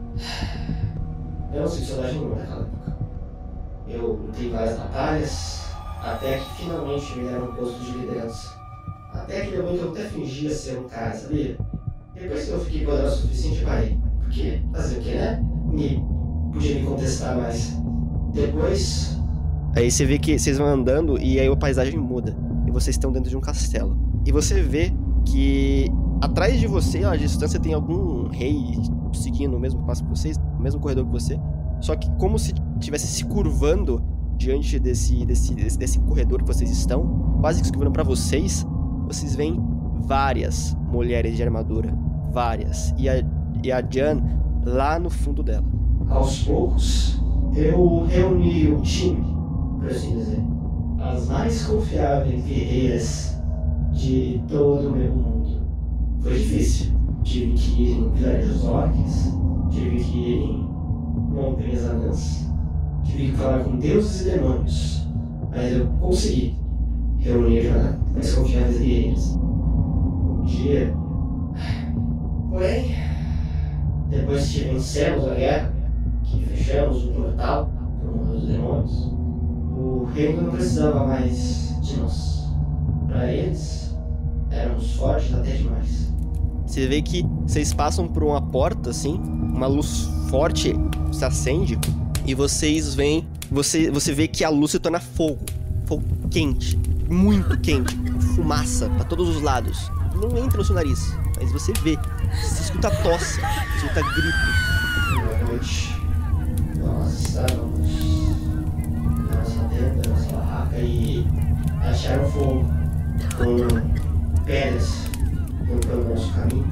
Eu não sei soldagem nenhuma naquela época. Eu lutei várias batalhas, até que finalmente me deram um posto de liderança. Até aquele momento eu até fingia ser um cara, sabia? Depois que eu fiquei poderoso o suficiente, parei. Porque, fazer o que, né? Me... Podia me contestar mais. Depois... Aí você vê que vocês vão andando e aí a paisagem muda. E vocês estão dentro de um castelo. E você vê que atrás de você, a distância, tem algum rei seguindo o mesmo passo que vocês, o mesmo corredor que você. Só que como se estivesse se curvando diante desse, desse, desse, desse corredor que vocês estão, quase que se curvando pra vocês, vocês veem várias mulheres de armadura. Várias. E a, e a Jeanne lá no fundo dela. Aos poucos, eu reuni o time, por assim dizer. As mais confiáveis guerreiras de todo o meu mundo. Foi difícil. Tive que ir em vilarejos orques, tive que ir em montanhas anãs, tive que falar com deuses e demônios, mas eu consegui reunir as mais confiáveis guerreiras. Um dia... Porém, depois que vencemos a guerra, que fechamos o portal para os demônios, o reino não precisava mais de nós. Para eles, éramos fortes até demais. Você vê que vocês passam por uma porta, assim, uma luz forte se acende, e vocês veem, você, você vê que a luz se torna fogo, fogo quente, muito quente, fumaça para todos os lados. Não entra no seu nariz, mas você vê, você escuta tosse, você escuta gritos. Uma noite, nós estávamos na nossa tenda, na nossa barraca, e acharam fogo com pedras pelo nosso caminho.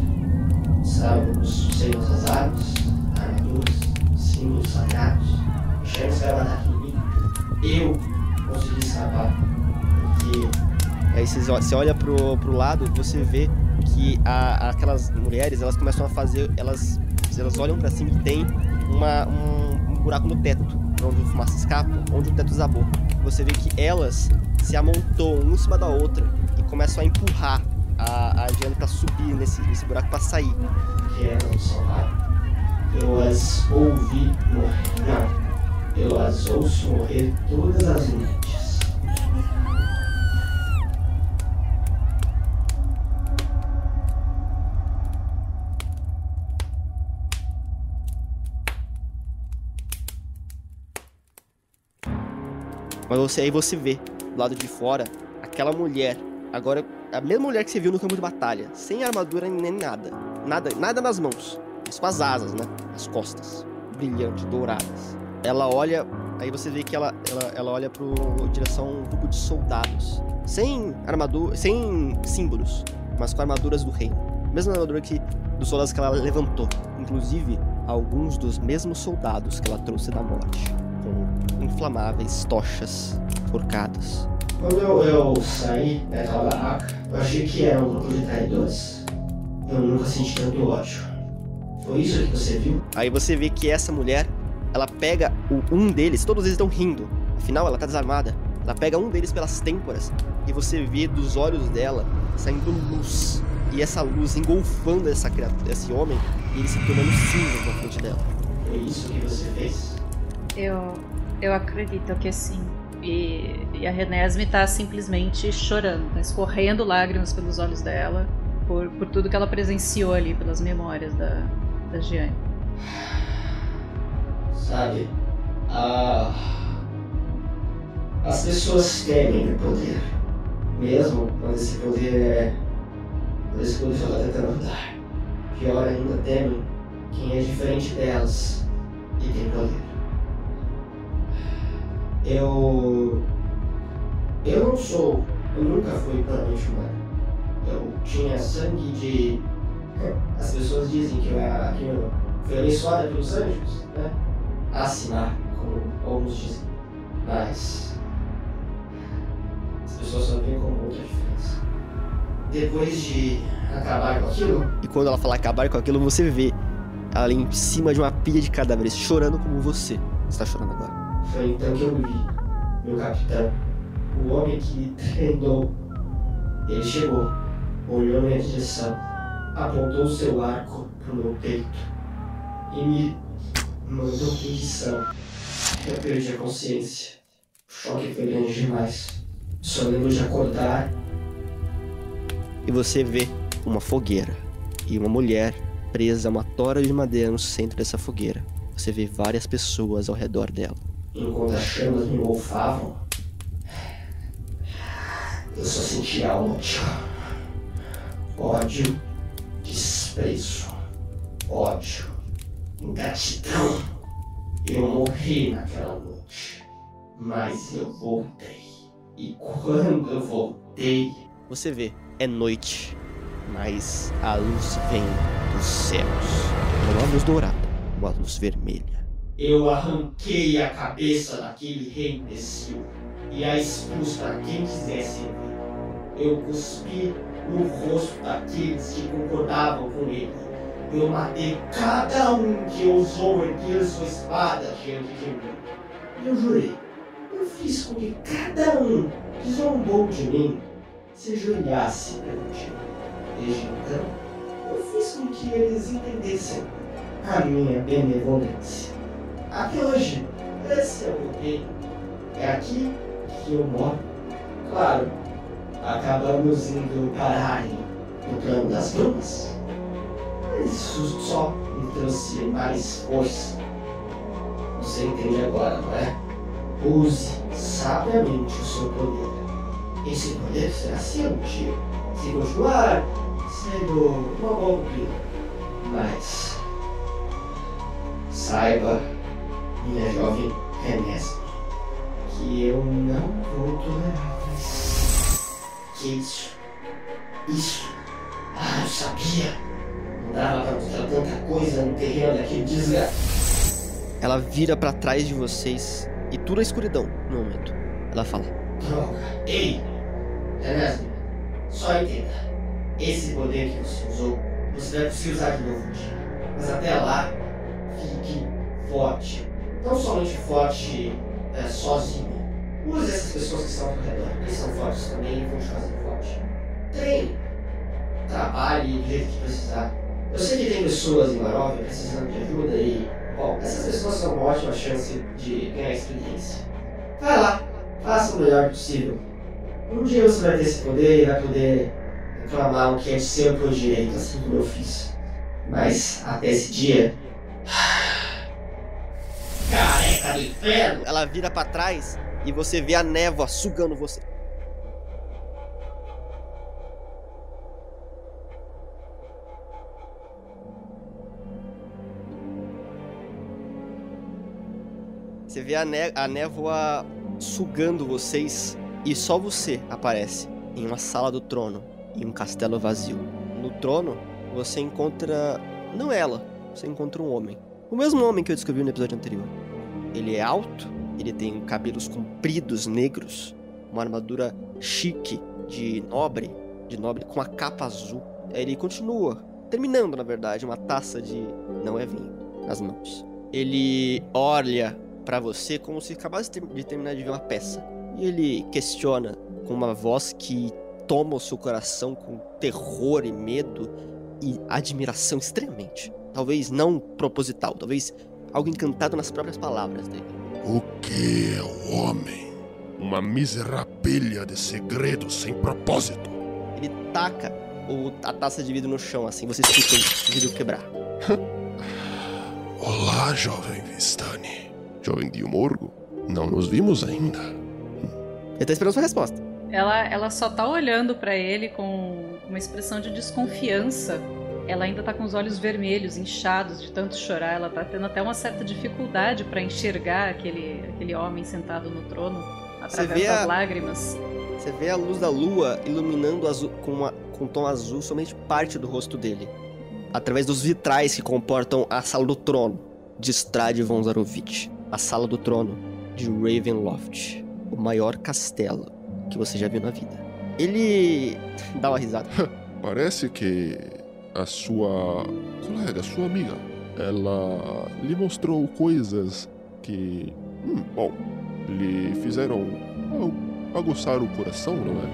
Estávamos sem nossas armas, armaduras, símbolos sagrados. Achamos que era um ataque inimigo. Eu consegui escapar, porque... Aí você olha pro, pro lado e você vê que a, aquelas mulheres, elas começam a fazer, elas, elas olham pra cima e tem uma, um, um buraco no teto, onde a fumaça escapa, onde o teto desabou. Você vê que elas se amontoam uma em cima da outra e começam a empurrar a, a Jeanne pra subir nesse, nesse buraco pra sair. Que elas nos salvaram. Eu as ouvi morrer. Não, eu as ouço morrer todas as noites. Mas você, aí você vê, do lado de fora, aquela mulher, agora, a mesma mulher que você viu no campo de batalha, sem armadura nem nada, nada, nada nas mãos, mas com as asas, né, as costas, brilhantes, douradas. Ela olha, aí você vê que ela, ela, ela olha pro direção a um grupo de soldados, sem armadura, sem símbolos, mas com armaduras do reino. mesma armadura que dos soldados que ela levantou. Inclusive, alguns dos mesmos soldados que ela trouxe da morte, com inflamáveis tochas forcadas. Quando eu, eu saí daquela barraca, eu achei que era um grupo de traidores. Eu nunca senti tanto ódio. Foi isso que você viu? Aí você vê que essa mulher, ela pega o, um deles, todos eles estão rindo. Afinal, ela tá desarmada. Ela pega um deles pelas têmporas e você vê dos olhos dela saindo luz. E essa luz engolfando essa criatura, esse homem, e ele se tornando cinza na frente dela. Foi isso que você fez? Eu, eu acredito que sim. E, e a Renesme tá simplesmente chorando, tá escorrendo lágrimas pelos olhos dela, por, por tudo que ela presenciou ali, pelas memórias da, da Gianni. Sabe, a... as pessoas temem o poder, mesmo quando esse poder é... quando esse poder só está tentando mudar. Pior ainda, temem quem é diferente delas e tem poder. Eu... Eu não sou... Eu nunca fui puramente humano. Eu tinha sangue de... As pessoas dizem que eu, era, que eu fui abençoada pelos anjos, né? Assinar, como alguns dizem. Mas... as pessoas só veem como outra diferença. Depois de acabar com aquilo... E quando ela fala acabar com aquilo, você vê ela ali em cima de uma pilha de cadáveres, chorando como você está chorando agora. Foi então que eu vi meu capitão, o homem que me treinou. Ele chegou, olhou na minha direção, apontou o seu arco pro meu peito e me mandou rendição. Eu perdi a consciência. O choque foi grande demais. Só lembro de acordar. E você vê uma fogueira e uma mulher presa a uma tora de madeira no centro dessa fogueira. Você vê várias pessoas ao redor dela. Enquanto as chamas me engolfavam, eu só sentia ódio. Ódio, desprezo, ódio, ingratidão. Eu morri naquela noite, mas eu voltei. E quando eu voltei... Você vê, é noite, mas a luz vem dos céus. Não é uma luz dourada, uma luz vermelha. Eu arranquei a cabeça daquele rei imbecil e a expus para quem quisesse ver. Eu cuspi no rosto daqueles que concordavam com ele. Eu matei cada um que ousou erguer sua espada diante de mim. E eu jurei, eu fiz com que cada um que zombou de mim se ajoelhasse perante mim. Desde então, eu fiz com que eles entendessem a minha benevolência. Até hoje, esse é o meu reino. É aqui que eu moro. Claro, acabamos indo parar no plano das brumas. Mas isso só me trouxe mais força. Você entende agora, não é? Use sabiamente o seu poder. Esse poder será seu um dia. Se continuar sendo uma boa pupila. Mas saiba, minha jovem Renesme, que eu não vou tolerar mais. Que isso? Isso? Ah, eu sabia! Não dava pra mostrar tanta coisa no terreno daquele desgraça. Ela vira pra trás de vocês e tudo é escuridão no momento. Ela fala: Droga! Ei! Renesme, só entenda. Esse poder que você usou, você vai conseguir usar de novo um dia. Mas até lá, fique forte. Não somente forte é, sozinho. Use essas pessoas que estão ao redor. Eles são fortes também e vão te fazer forte. Treine. Trabalhe do jeito que precisar. Eu sei que tem pessoas em Baróvia precisando de ajuda e, bom, essas pessoas são uma ótima chance de ganhar experiência. Vai lá, faça o melhor possível. Um dia você vai ter esse poder e vai poder reclamar o que é seu por direito, assim como eu fiz. Mas até esse dia... Careca do inferno! Ela vira pra trás e você vê a névoa sugando você. Você vê a, né a névoa sugando vocês e só você aparece em uma sala do trono, em um castelo vazio. No trono você encontra... não ela, você encontra um homem. O mesmo homem que eu descrevi no episódio anterior. Ele é alto, ele tem cabelos compridos negros, uma armadura chique de nobre, de nobre com a capa azul. Ele continua, terminando na verdade, uma taça de... não é vinho, nas mãos. Ele olha pra você como se acabasse de terminar de ver uma peça. E ele questiona com uma voz que toma o seu coração com terror e medo e admiração extremamente. Talvez não proposital, talvez algo encantado nas próprias palavras dele. O que é o homem? Uma miserapilha de segredos sem propósito. Ele taca o, a taça de vidro no chão, assim, você escuta o vidro quebrar. Olá, jovem Vistani. Jovem Diomorgo, não nos vimos ainda. Ele tá esperando sua resposta. Ela, ela só tá olhando pra ele com uma expressão de desconfiança. Ela ainda tá com os olhos vermelhos, inchados de tanto chorar. Ela tá tendo até uma certa dificuldade pra enxergar aquele, aquele homem sentado no trono através das a, lágrimas. Você vê a luz da lua iluminando azul, com, uma, com um tom azul somente parte do rosto dele, através dos vitrais que comportam a sala do trono de Strade von Zarovich, a sala do trono de Ravenloft, o maior castelo que você já viu na vida. Ele dá uma risada. Parece que a sua colega, sua amiga, ela lhe mostrou coisas que, hum, bom, lhe fizeram aguçar o coração, não é?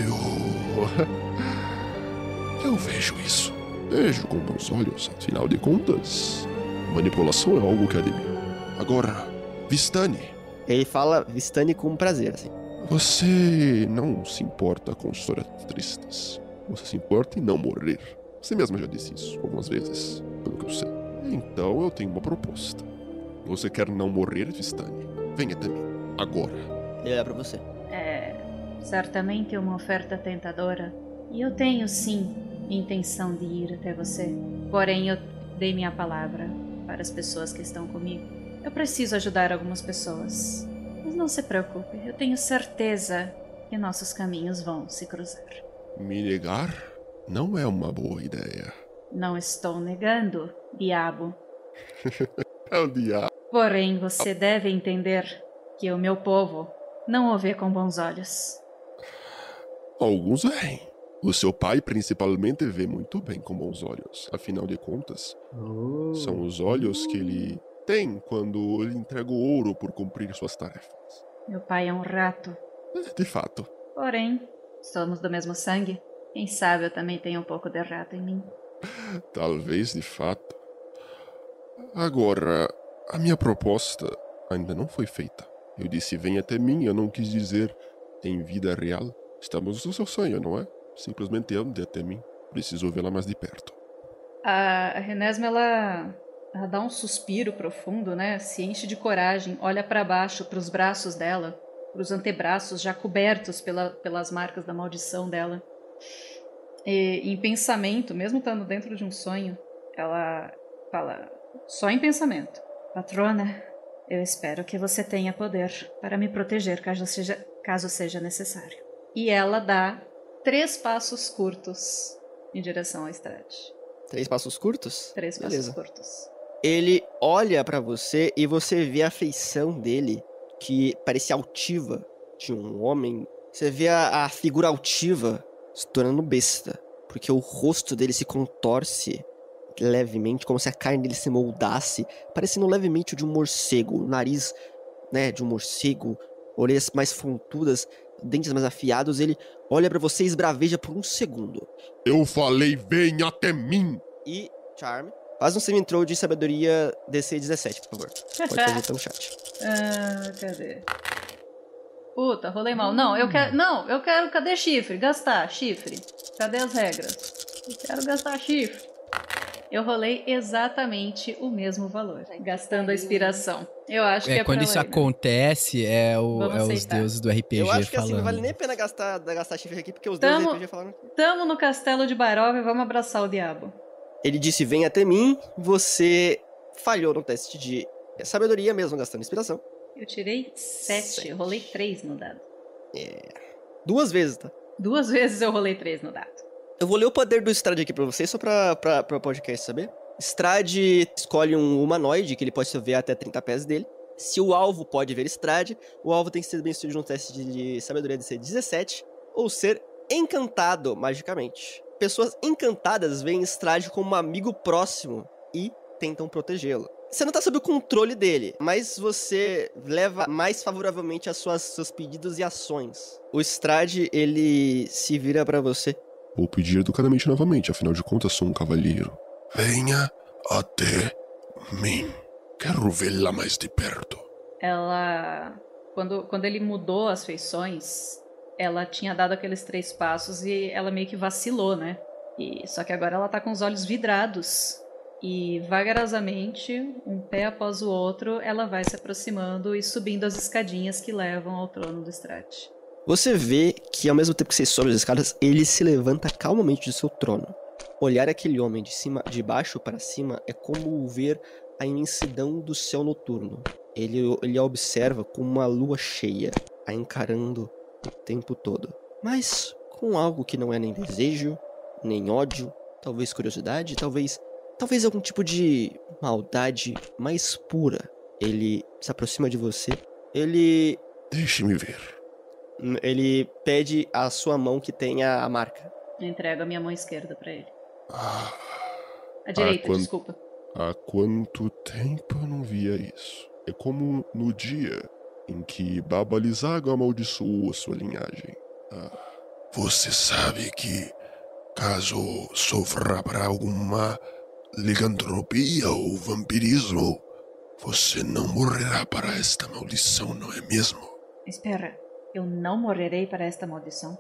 Eu... Eu vejo isso. Vejo com meus olhos. Afinal de contas, manipulação é algo que admiro. Agora, Vistani. Ele fala Vistani com prazer, assim. Você não se importa com histórias tristes. Você se importa em não morrer. Você mesma já disse isso algumas vezes, pelo que eu sei. Então eu tenho uma proposta. Você quer não morrer, Vistani? Venha até mim, agora. Ele olha pra você. É certamente uma oferta tentadora. E eu tenho, sim, intenção de ir até você. Porém, eu dei minha palavra para as pessoas que estão comigo. Eu preciso ajudar algumas pessoas. Mas não se preocupe, eu tenho certeza que nossos caminhos vão se cruzar. Me negar não é uma boa ideia. Não estou negando, diabo. É o diabo. Porém, você deve entender que o meu povo não o vê com bons olhos. Alguns veem. O seu pai principalmente vê muito bem com bons olhos. Afinal de contas, oh. são os olhos que ele tem quando ele entrega o ouro por cumprir suas tarefas. Meu pai é um rato. De fato. Porém, somos do mesmo sangue. Quem sabe eu também tenho um pouco de rato em mim. Talvez, de fato. Agora, a minha proposta ainda não foi feita. Eu disse venha até mim, eu não quis dizer em vida real. Estamos no seu sonho, não é? Simplesmente ande até mim. Preciso vê-la mais de perto. A, a Renesma, ela, ela dá um suspiro profundo, né? Se enche de coragem, olha para baixo, para os braços dela, para os antebraços já cobertos pela, pelas marcas da maldição dela. E em pensamento, mesmo estando dentro de um sonho, ela fala, só em pensamento: patrona, eu espero que você tenha poder para me proteger caso seja, caso seja necessário. E ela dá três passos curtos em direção ao Strade. Três passos curtos? Três Beleza. passos curtos. Ele olha pra você e você vê a feição dele, que parece altiva, de um homem. Você vê a, a figura altiva se tornando besta, porque o rosto dele se contorce levemente, como se a carne dele se moldasse, parecendo levemente o de um morcego, o nariz, né, de um morcego, orelhas mais pontudas, dentes mais afiados. Ele olha pra você e esbraveja por um segundo. Eu falei, venha até mim! E, Charm, faz um saving throw de sabedoria D C dezessete, por favor. Pode fazer pelo chat. Ah, cadê? Puta, rolei mal. Não, eu quero... Não, eu quero... Cadê chifre? Gastar chifre. Cadê as regras? Eu quero gastar chifre. Eu rolei exatamente o mesmo valor, gastando a inspiração. Eu acho é, que é quando isso acontece, é, o, é os deuses do R P G falando. Eu acho que falando. assim, não vale nem a pena gastar, gastar chifre aqui, porque os tamo, deuses do R P G falaram. Tamo no castelo de Bairova e vamos abraçar o diabo. Ele disse, vem até mim, você falhou no teste de sabedoria mesmo, gastando inspiração. Eu tirei sete, eu rolei três no dado. É. Duas vezes, tá? Duas vezes eu rolei três no dado. Eu vou ler o poder do Strade aqui pra vocês, só pra, pra, pra podcast saber. Strade escolhe um humanoide, que ele pode ver até trinta pés dele. Se o alvo pode ver Strade, o alvo tem que ser bem sucedido num teste de, de sabedoria de ser dezessete, ou ser encantado magicamente. Pessoas encantadas veem Strade como um amigo próximo e tentam protegê-lo. Você não tá sob o controle dele, mas você leva mais favoravelmente as suas seus pedidos e ações. O Strade, ele se vira pra você. Vou pedir educadamente novamente, afinal de contas sou um cavalheiro. Venha até mim. Quero vê-la mais de perto. Ela... Quando, quando ele mudou as feições, ela tinha dado aqueles três passos e ela meio que vacilou, né? E, só que agora ela tá com os olhos vidrados. E vagarosamente, um pé após o outro, ela vai se aproximando e subindo as escadinhas que levam ao trono do Strade. Você vê que ao mesmo tempo que você sobe as escadas, ele se levanta calmamente do seu trono. Olhar aquele homem de cima, de baixo para cima é como ver a imensidão do céu noturno. Ele, ele a observa como uma lua cheia, a encarando o tempo todo. Mas com algo que não é nem desejo, nem ódio, talvez curiosidade, talvez... Talvez algum tipo de maldade mais pura. Ele se aproxima de você. Ele... Deixe-me ver. Ele pede a sua mão que tenha a marca. Eu entrego a minha mão esquerda pra ele. Ah, a direita, quant... desculpa. Há quanto tempo eu não via isso? É como no dia em que Baba Lysaga amaldiçoou a sua linhagem. Ah, você sabe que, caso sofra para alguma... licantropia ou vampirismo, você não morrerá para esta maldição, não é mesmo? Espera, eu não morrerei para esta maldição?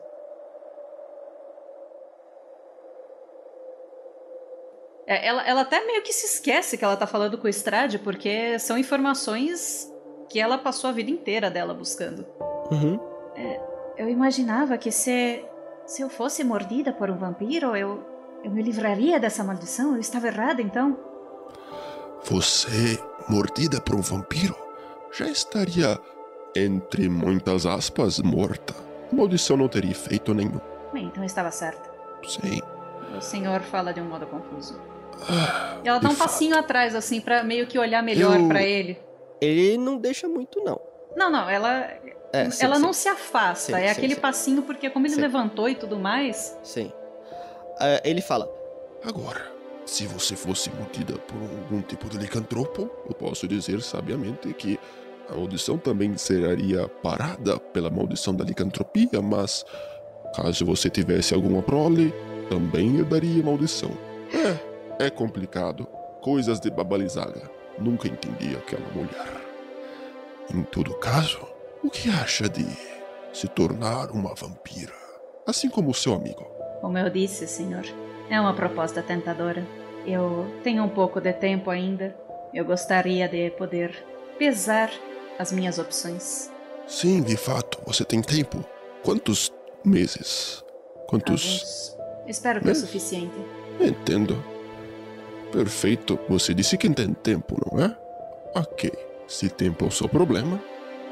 É, ela, ela até meio que se esquece que ela tá falando com o Strade, porque são informações que ela passou a vida inteira dela buscando. Uhum. É, eu imaginava que se, se eu fosse mordida por um vampiro, eu... Eu me livraria dessa maldição? Eu estava errada, então? Você, mordida por um vampiro, já estaria, entre muitas aspas, morta. A maldição não teria efeito nenhum. Bem, então eu estava certa. Sim. O senhor fala de um modo confuso. Ah, e ela dá um fato. passinho atrás, assim, pra meio que olhar melhor eu... pra ele. Ele não deixa muito, não. Não, não, ela... É, sim, ela sim. não se afasta. Sim, é sim, aquele sim. passinho, porque como ele Sim. levantou e tudo mais... Sim. Uh, ele fala... Agora, se você fosse mordida por algum tipo de licantropo, eu posso dizer sabiamente que a maldição também seria parada pela maldição da licantropia, mas caso você tivesse alguma prole, também eu daria maldição. É, é complicado. Coisas de Baba Lysaga. Nunca entendi aquela mulher. Em todo caso, o que acha de se tornar uma vampira? Assim como o seu amigo. Como eu disse, senhor, é uma proposta tentadora. Eu tenho um pouco de tempo ainda. Eu gostaria de poder pesar as minhas opções. Sim, de fato, você tem tempo. Quantos meses? Quantos... Alguns. Espero que meses? É o suficiente. Entendo. Perfeito. Você disse que tem tempo, não é? Ok. Se tempo é o seu problema...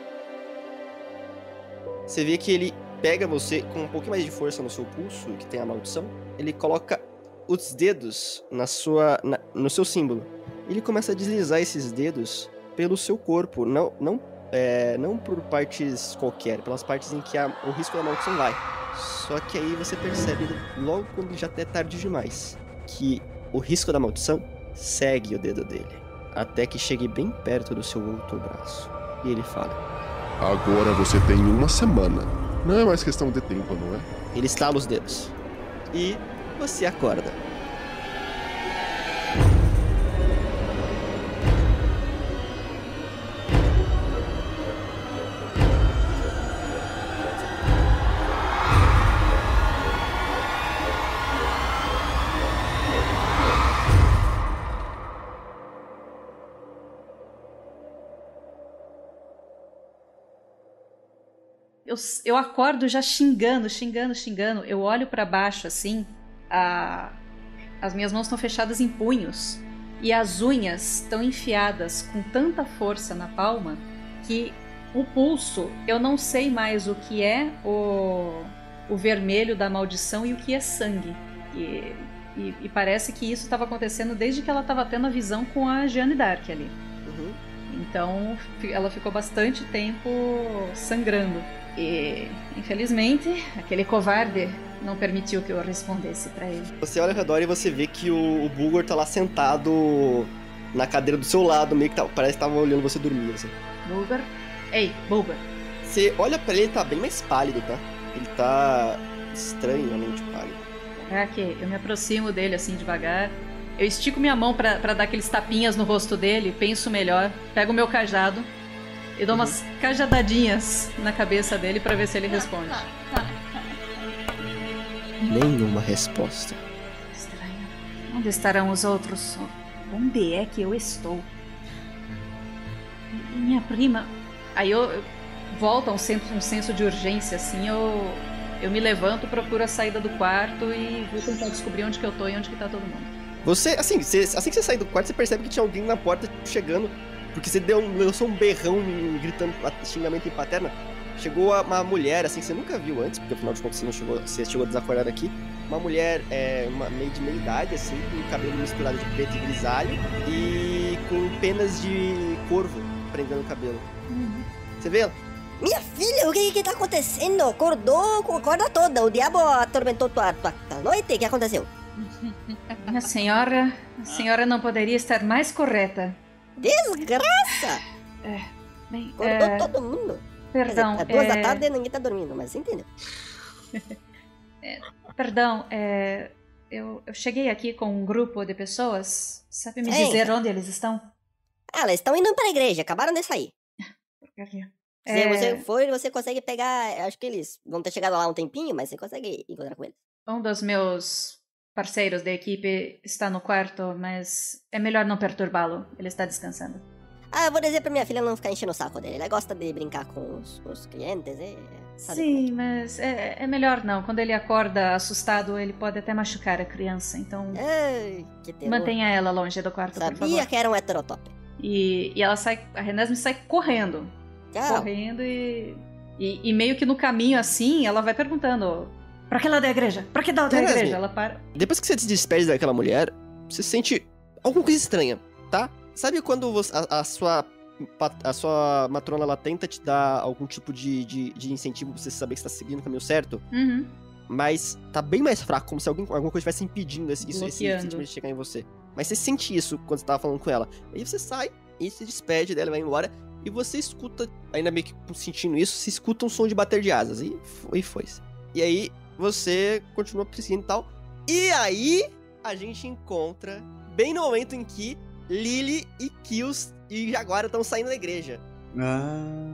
Você vê que ele pega você com um pouquinho mais de força no seu pulso, que tem a maldição. Ele coloca os dedos na sua, na, no seu símbolo. Ele começa a deslizar esses dedos pelo seu corpo, não, não, é, não por partes qualquer, pelas partes em que a, o risco da maldição vai. Só que aí você percebe, logo quando já é tarde demais, que o risco da maldição segue o dedo dele, até que chegue bem perto do seu outro braço. E ele fala: agora você tem uma semana. Não é mais questão de tempo, não é? Ele estala os dedos. E você acorda. Eu, eu acordo já xingando, xingando, xingando. Eu olho pra baixo assim, a, as minhas mãos estão fechadas em punhos e as unhas estão enfiadas com tanta força na palma que o pulso, eu não sei mais o que é o, o vermelho da maldição e o que é sangue. E, e, e parece que isso estava acontecendo desde que ela estava tendo a visão com a Jeanne d'Arc ali. Uhum. Então ela ficou bastante tempo sangrando. E, infelizmente, aquele covarde não permitiu que eu respondesse pra ele. Você olha ao redor e você vê que o, o Bulgor tá lá sentado na cadeira do seu lado, meio que tá, parece que tava olhando você dormir, assim. Bulgor? Ei, Bulgor. Você olha pra ele, ele tá bem mais pálido, tá? Ele tá estranhamente pálido. É que eu me aproximo dele assim devagar. Eu estico minha mão pra, pra dar aqueles tapinhas no rosto dele, penso melhor, pego o meu cajado e dou umas uhum. cajadadinhas na cabeça dele pra ver se ele responde. Nenhuma resposta. Estranho. Onde estarão os outros? Onde é que eu estou? Minha prima... Aí eu, eu volto a um senso, um senso de urgência, assim, eu, eu me levanto, procuro a saída do quarto e vou tentar descobrir onde que eu tô e onde que tá todo mundo. Você, assim, você, assim que você sai do quarto, você percebe que tinha alguém na porta chegando, porque você deu um, lançou um berrão gritando xingamento em paterna. Chegou uma mulher, assim, que você nunca viu antes, porque afinal de contas você não chegou, você chegou desacordado aqui. Uma mulher é, uma, meio de meia idade, assim, com cabelo misturado de preto e grisalho e com penas de corvo prendendo o cabelo. Uhum. Você vê ela? Minha filha, o que que tá acontecendo? Acordou com a corda toda, o diabo atormentou tua, tua, tua noite, o que aconteceu? Minha senhora, a senhora não poderia estar mais correta. Desgraça! É, bem, acordou é... todo mundo. Perdão, Às duas é... da tarde ninguém tá dormindo, mas você entendeu? é, perdão, é... Eu, eu cheguei aqui com um grupo de pessoas. Sabe me Sim. dizer onde eles estão? Ah, elas estão indo pra igreja, acabaram de sair. Porcaria. Se É... você for, você consegue pegar... Acho que eles vão ter chegado lá um tempinho, mas você consegue encontrar com eles. Um dos meus parceiros da equipe está no quarto, mas é melhor não perturbá-lo. Ele está descansando. Ah, eu vou dizer pra minha filha não ficar enchendo o saco dele. Ela gosta de brincar com os, os clientes, e... Sabe Sim, mas é, é melhor não. Quando ele acorda assustado, ele pode até machucar a criança, então... Ai, que terror. Mantenha ela longe do quarto, Sabia por favor. que era um heterotop. E, e ela sai... A Renesme sai correndo. Tchau. Correndo e, e... E meio que no caminho, assim, ela vai perguntando... Pra que lado é a igreja? Pra que lado é a igreja? Ela para... Depois que você se despede daquela mulher, você sente alguma coisa estranha, tá? Sabe quando você, a, a sua... a sua matrona, ela tenta te dar algum tipo de, de, de incentivo pra você saber que você tá seguindo o caminho certo, uhum. mas tá bem mais fraco, como se alguém, alguma coisa estivesse impedindo esse, isso, esse sentimento de chegar em você. Mas você sente isso quando você tava falando com ela. Aí você sai e se despede dela, vai embora, e você escuta, ainda meio que sentindo isso, você escuta um som de bater de asas, e foi. foi. E aí você continua perseguindo e tal, e aí a gente encontra, bem no momento em que Lily e Kills e Jaguara estão saindo da igreja. Ah.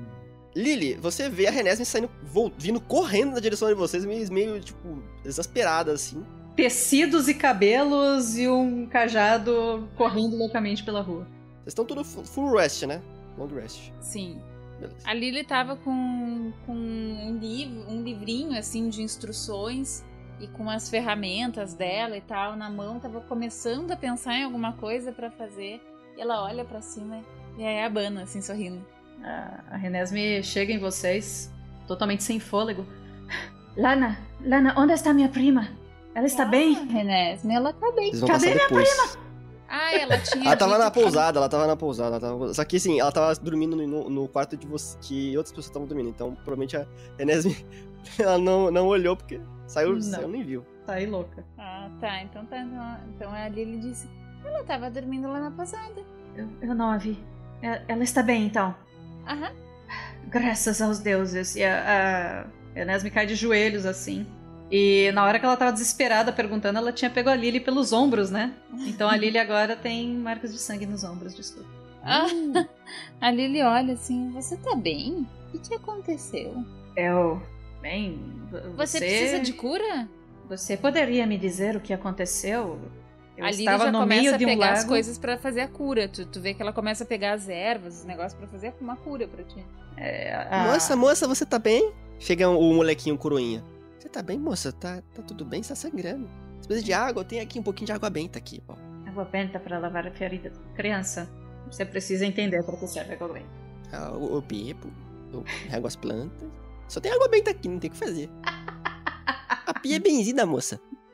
Lily, você vê a Renesme saindo, vindo correndo na direção de vocês, meio, meio tipo, desesperada, assim. Tecidos e cabelos e um cajado correndo loucamente pela rua. Vocês estão tudo full rest, né? Long rest. Sim. Beleza. A Lily tava com, com um, livro, um livrinho, assim, de instruções e com as ferramentas dela e tal na mão, tava começando a pensar em alguma coisa pra fazer. E ela olha pra cima e aí abana, assim, sorrindo. A, a Renesme chega em vocês, totalmente sem fôlego. Lana, Lana, onde está minha prima? Ela está ah, bem? Renesme, ela tá bem. Cadê minha depois. prima? Ah, ela tinha... Ela tava na pousada, ela tava na pousada. Ela tava... Só que, assim, ela tava dormindo no, no quarto de você, que outras pessoas estavam dormindo. Então, provavelmente a Renesme, ela não, não olhou, porque saiu, saiu nem viu. Tá aí louca. Ah, tá. Então, tá, então, então a Lily disse... Ela tava dormindo lá na pousada. Eu, eu não a vi. Ela, ela está bem, então? Aham. Graças aos deuses. E a, a Renesme cai de joelhos, assim. E na hora que ela tava desesperada perguntando, ela tinha pego a Lily pelos ombros, né? Então a Lily agora tem marcas de sangue nos ombros, desculpa. Ah, a Lily olha assim, você tá bem? O que aconteceu? Eu... Bem... Você, você precisa de cura? Você poderia me dizer o que aconteceu? Eu a Lily estava já no começa meio a de um pegar lago. as coisas pra fazer a cura. Tu, tu vê que ela começa a pegar as ervas, os negócios pra fazer uma cura pra ti. É, a... Moça, moça, você tá bem? Chega o molequinho coroinha. Você tá bem, moça? Tá, tá tudo bem? Você tá sangrando. Você precisa de água? Eu tenho aqui um pouquinho de água benta aqui, ó. Água benta pra lavar a ferida. Criança, você precisa entender pra que serve a água benta. Ah, eu, eu bebo, eu rego as plantas. Só tem água benta aqui, não tem o que fazer. A pia é benzida, moça.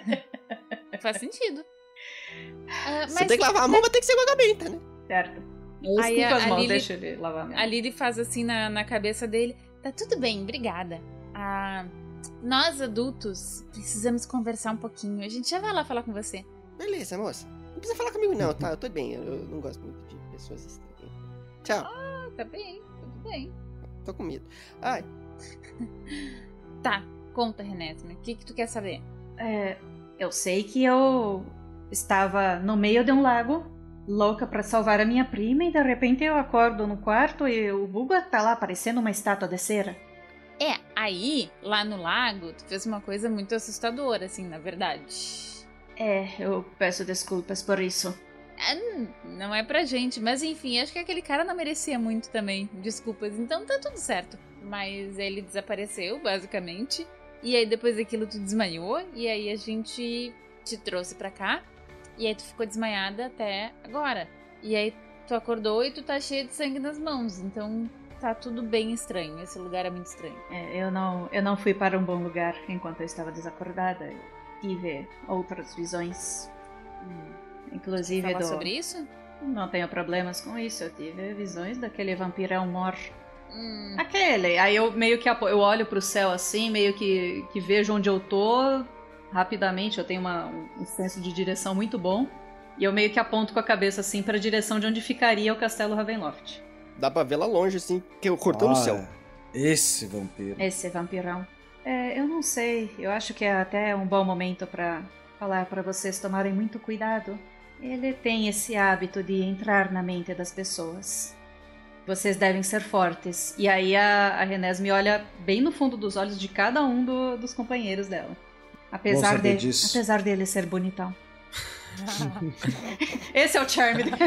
Faz sentido. Uh, Você tem que lavar a mão, mas tem que ser com água benta, né? Certo. Aí a, as mãos, Lily, deixa ele lavar a mão. A Lily faz assim na, na cabeça dele. Tá tudo bem, obrigada. Ah, nós adultos precisamos conversar um pouquinho. A gente já vai lá falar com você. Beleza, moça. Não precisa falar comigo não, tá? Eu tô bem. Eu, eu não gosto muito de pessoas estranhas. Tchau. Ah, tá bem. Tudo bem. Tô com medo. Ai. Tá, conta, Renesme. O que que tu quer saber? É, eu sei que eu estava no meio de um lago, louca pra salvar a minha prima, e de repente eu acordo no quarto e o Buga tá lá parecendo uma estátua de cera. É, aí, lá no lago, tu fez uma coisa muito assustadora, assim, na verdade. É, eu peço desculpas por isso. É, não é pra gente, mas enfim, acho que aquele cara não merecia muito também. Desculpas, então tá tudo certo. Mas ele desapareceu, basicamente. E aí depois daquilo tu desmaiou, e aí a gente te trouxe pra cá. E aí tu ficou desmaiada até agora. E aí tu acordou e tu tá cheia de sangue nas mãos, então tá tudo bem estranho. Esse lugar é muito estranho. É, eu não, eu não fui para um bom lugar enquanto eu estava desacordada. Eu tive outras visões. Hum. Inclusive Falar do... sobre isso? Não tenho problemas com isso. Eu tive visões daquele vampirão mor. Hum. Aquele. Aí eu meio que apo... eu olho pro céu assim, meio que, que vejo onde eu tô. Rapidamente, eu tenho uma, um senso de direção muito bom. E eu meio que aponto com a cabeça assim pra direção de onde ficaria o Castelo Ravenloft. Dá pra ver lá longe, assim, que eu cortando o céu. Esse vampiro. Esse vampirão. É, eu não sei. Eu acho que é até um bom momento pra falar pra vocês tomarem muito cuidado. Ele tem esse hábito de entrar na mente das pessoas. Vocês devem ser fortes. E aí a, a Renés me olha bem no fundo dos olhos de cada um do, dos companheiros dela. Apesar, de, apesar dele ser bonitão. Esse é o charme dele.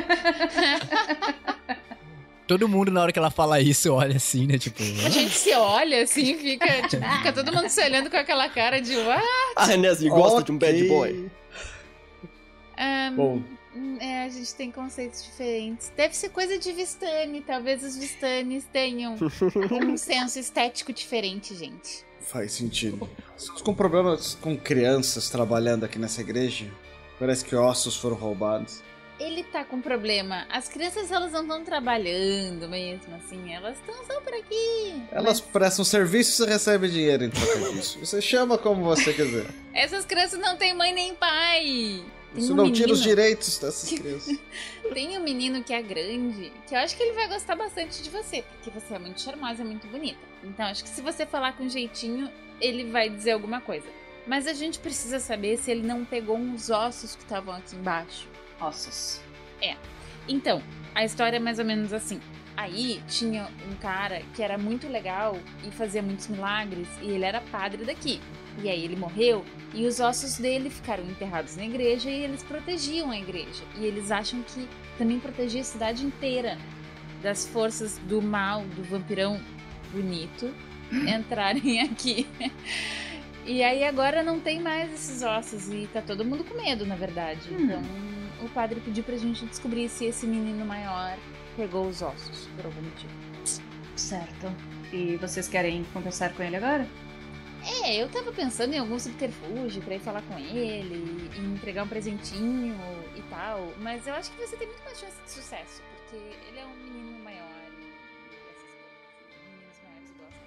Todo mundo, na hora que ela fala isso, olha assim, né? Tipo. A gente se olha assim, fica, tipo, fica todo mundo se olhando com aquela cara de what? A Renés gosta okay. de um bad boy. Um, Bom. É, a gente tem conceitos diferentes. Deve ser coisa de Vistani. Talvez os Vistanes tenham um senso estético diferente, gente. Faz sentido. Estamos com problemas com crianças trabalhando aqui nessa igreja. Parece que ossos foram roubados. Ele tá com problema. As crianças, elas não estão trabalhando mesmo, assim. Elas estão só por aqui. Elas mas... prestam serviço e recebem dinheiro em troca disso. Você chama como você quiser. Essas crianças não têm mãe nem pai. Tem Isso um não menino... tira os direitos dessas crianças. Tem um menino que é grande, que eu acho que ele vai gostar bastante de você, porque você é muito charmosa, muito bonita. Então acho que se você falar com jeitinho, ele vai dizer alguma coisa. Mas a gente precisa saber se ele não pegou uns ossos que estavam aqui embaixo. Ossos. É. Então, a história é mais ou menos assim. Aí tinha um cara que era muito legal e fazia muitos milagres, e ele era padre daqui. E aí ele morreu e os ossos dele ficaram enterrados na igreja e eles protegiam a igreja. E eles acham que também protegia a cidade inteira das forças do mal, do vampirão bonito, entrarem aqui. E aí agora não tem mais esses ossos e tá todo mundo com medo, na verdade. Hum. Então o padre pediu pra gente descobrir se esse menino maior pegou os ossos por algum motivo. Certo. E vocês querem conversar com ele agora? É, eu tava pensando em algum subterfúgio pra ir falar com ele e entregar um presentinho e tal, mas eu acho que você tem muito mais chance de sucesso, porque ele é um menino maior e essas coisas. Meninos maiores gostam.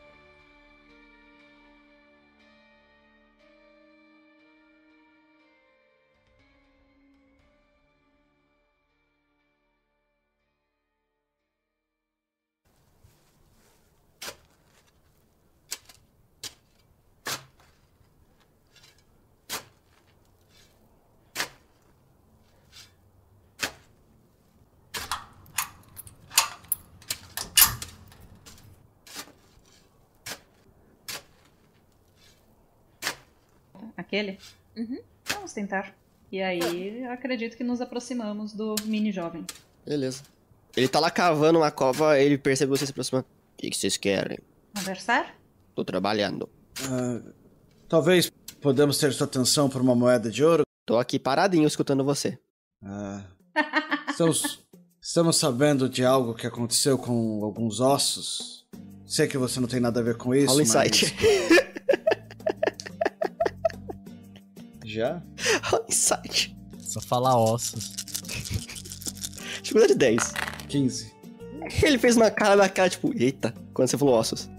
Aquele? Uhum. Vamos tentar. E aí, eu acredito que nos aproximamos do mini jovem. Beleza. Ele tá lá cavando uma cova, ele percebe você se aproximando. O que, que vocês querem? Conversar? Tô trabalhando. Uh, talvez podemos ter sua atenção por uma moeda de ouro? Tô aqui paradinho escutando você. Uh, estamos, estamos sabendo de algo que aconteceu com alguns ossos. Sei que você não tem nada a ver com isso, All mas... insight. já? Insight. Só falar ossos. Dificuldade dez. quinze. Ele fez uma cara na cara, tipo, eita, quando você falou ossos.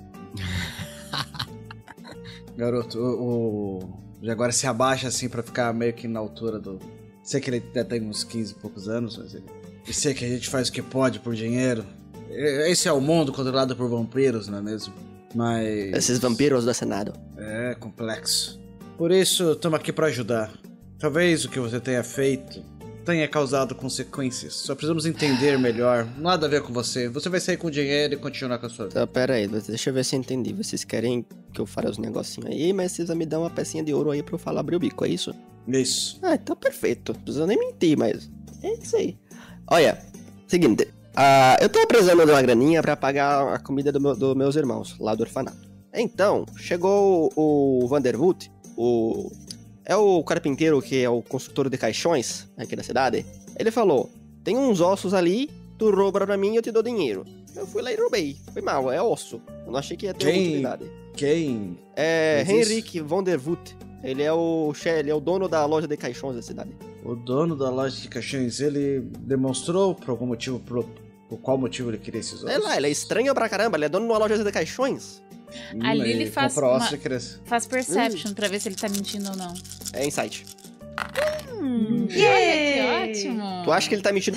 Garoto, o, o Jaguar se abaixa assim pra ficar meio que na altura do... Sei que ele até tem uns quinze e poucos anos, mas ele... E sei que a gente faz o que pode por dinheiro. Esse é o mundo controlado por vampiros, não é mesmo? Mas... Esses vampiros do Senado. É, complexo. Por isso, estamos aqui pra ajudar. Talvez o que você tenha feito tenha causado consequências. Só precisamos entender melhor. Nada a ver com você. Você vai sair com dinheiro e continuar com a sua vida. Tá, pera aí, deixa eu ver se eu entendi. Vocês querem que eu fale os negocinhos aí, mas vocês vão me dar uma pecinha de ouro aí pra eu falar abrir o bico, é isso? Isso. Ah, então perfeito. Não precisa nem mentir, mas é isso aí. Olha, seguinte. Uh, eu tô precisando de uma graninha pra pagar a comida dos do meus irmãos, lá do orfanato. Então, chegou o, o Vanderwood, o... É o carpinteiro que é o construtor de caixões aqui da cidade. Ele falou, tem uns ossos ali, tu rouba pra mim e eu te dou dinheiro. Eu fui lá e roubei. Foi mal, é osso. Eu não achei que ia ter Quem? utilidade. Quem? É Mas Henrik isso? Vanderwood. Ele é o chefe, ele é o dono da loja de caixões da cidade. O dono da loja de caixões, ele demonstrou por algum motivo, por, por qual motivo ele queria esses ossos? É lá, ele é estranho pra caramba, ele é dono de uma loja de caixões. Hum, A Lily ele faz, comprou uma, ossos e cresce. faz perception pra ver se ele tá mentindo ou não. É insight. Hum, Yay! olha que ótimo. Tu acha que ele tá mentindo?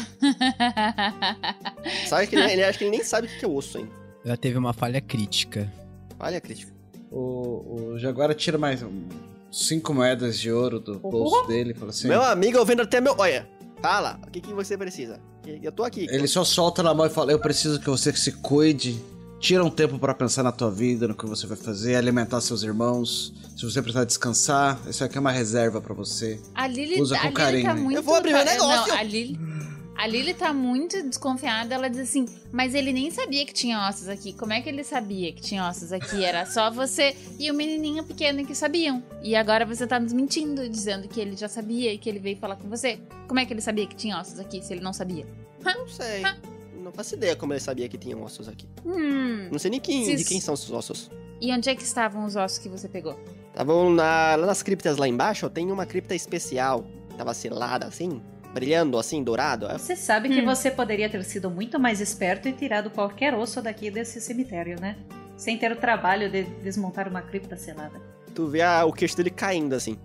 Sabe que ele, ele acha que ele nem sabe o que é osso, hein? Ela teve uma falha crítica. Falha crítica. O, o Jaguar tira mais um, cinco moedas de ouro do bolso dele e fala assim... Meu amigo, eu vendo até meu... Olha, fala, o que, que você precisa? Eu tô aqui. Ele só solta na mão e fala, eu preciso que você se cuide, tira um tempo pra pensar na tua vida, no que você vai fazer, alimentar seus irmãos, se você precisar descansar, isso aqui é uma reserva pra você. A Lily, Usa com a Lily carinho, tá hein? muito... Eu vou abrir meu negócio. Não, a Lily... A Lily tá muito desconfiada, ela diz assim, mas ele nem sabia que tinha ossos aqui. Como é que ele sabia que tinha ossos aqui? Era só você e o menininho pequeno que sabiam. E agora você tá nos mentindo, dizendo que ele já sabia e que ele veio falar com você. Como é que ele sabia que tinha ossos aqui, se ele não sabia? Não sei. Não faço ideia como ele sabia que tinha ossos aqui. Hum. Não sei nem quem, Se- de quem são esses ossos. E onde é que estavam os ossos que você pegou? Estavam na, lá nas criptas lá embaixo, tem uma cripta especial. Tava selada assim, brilhando assim, dourado. Você sabe que você poderia ter sido muito mais esperto e tirado qualquer osso daqui desse cemitério, né? Sem ter o trabalho de desmontar uma cripta selada. Tu vê a, o queixo dele caindo assim.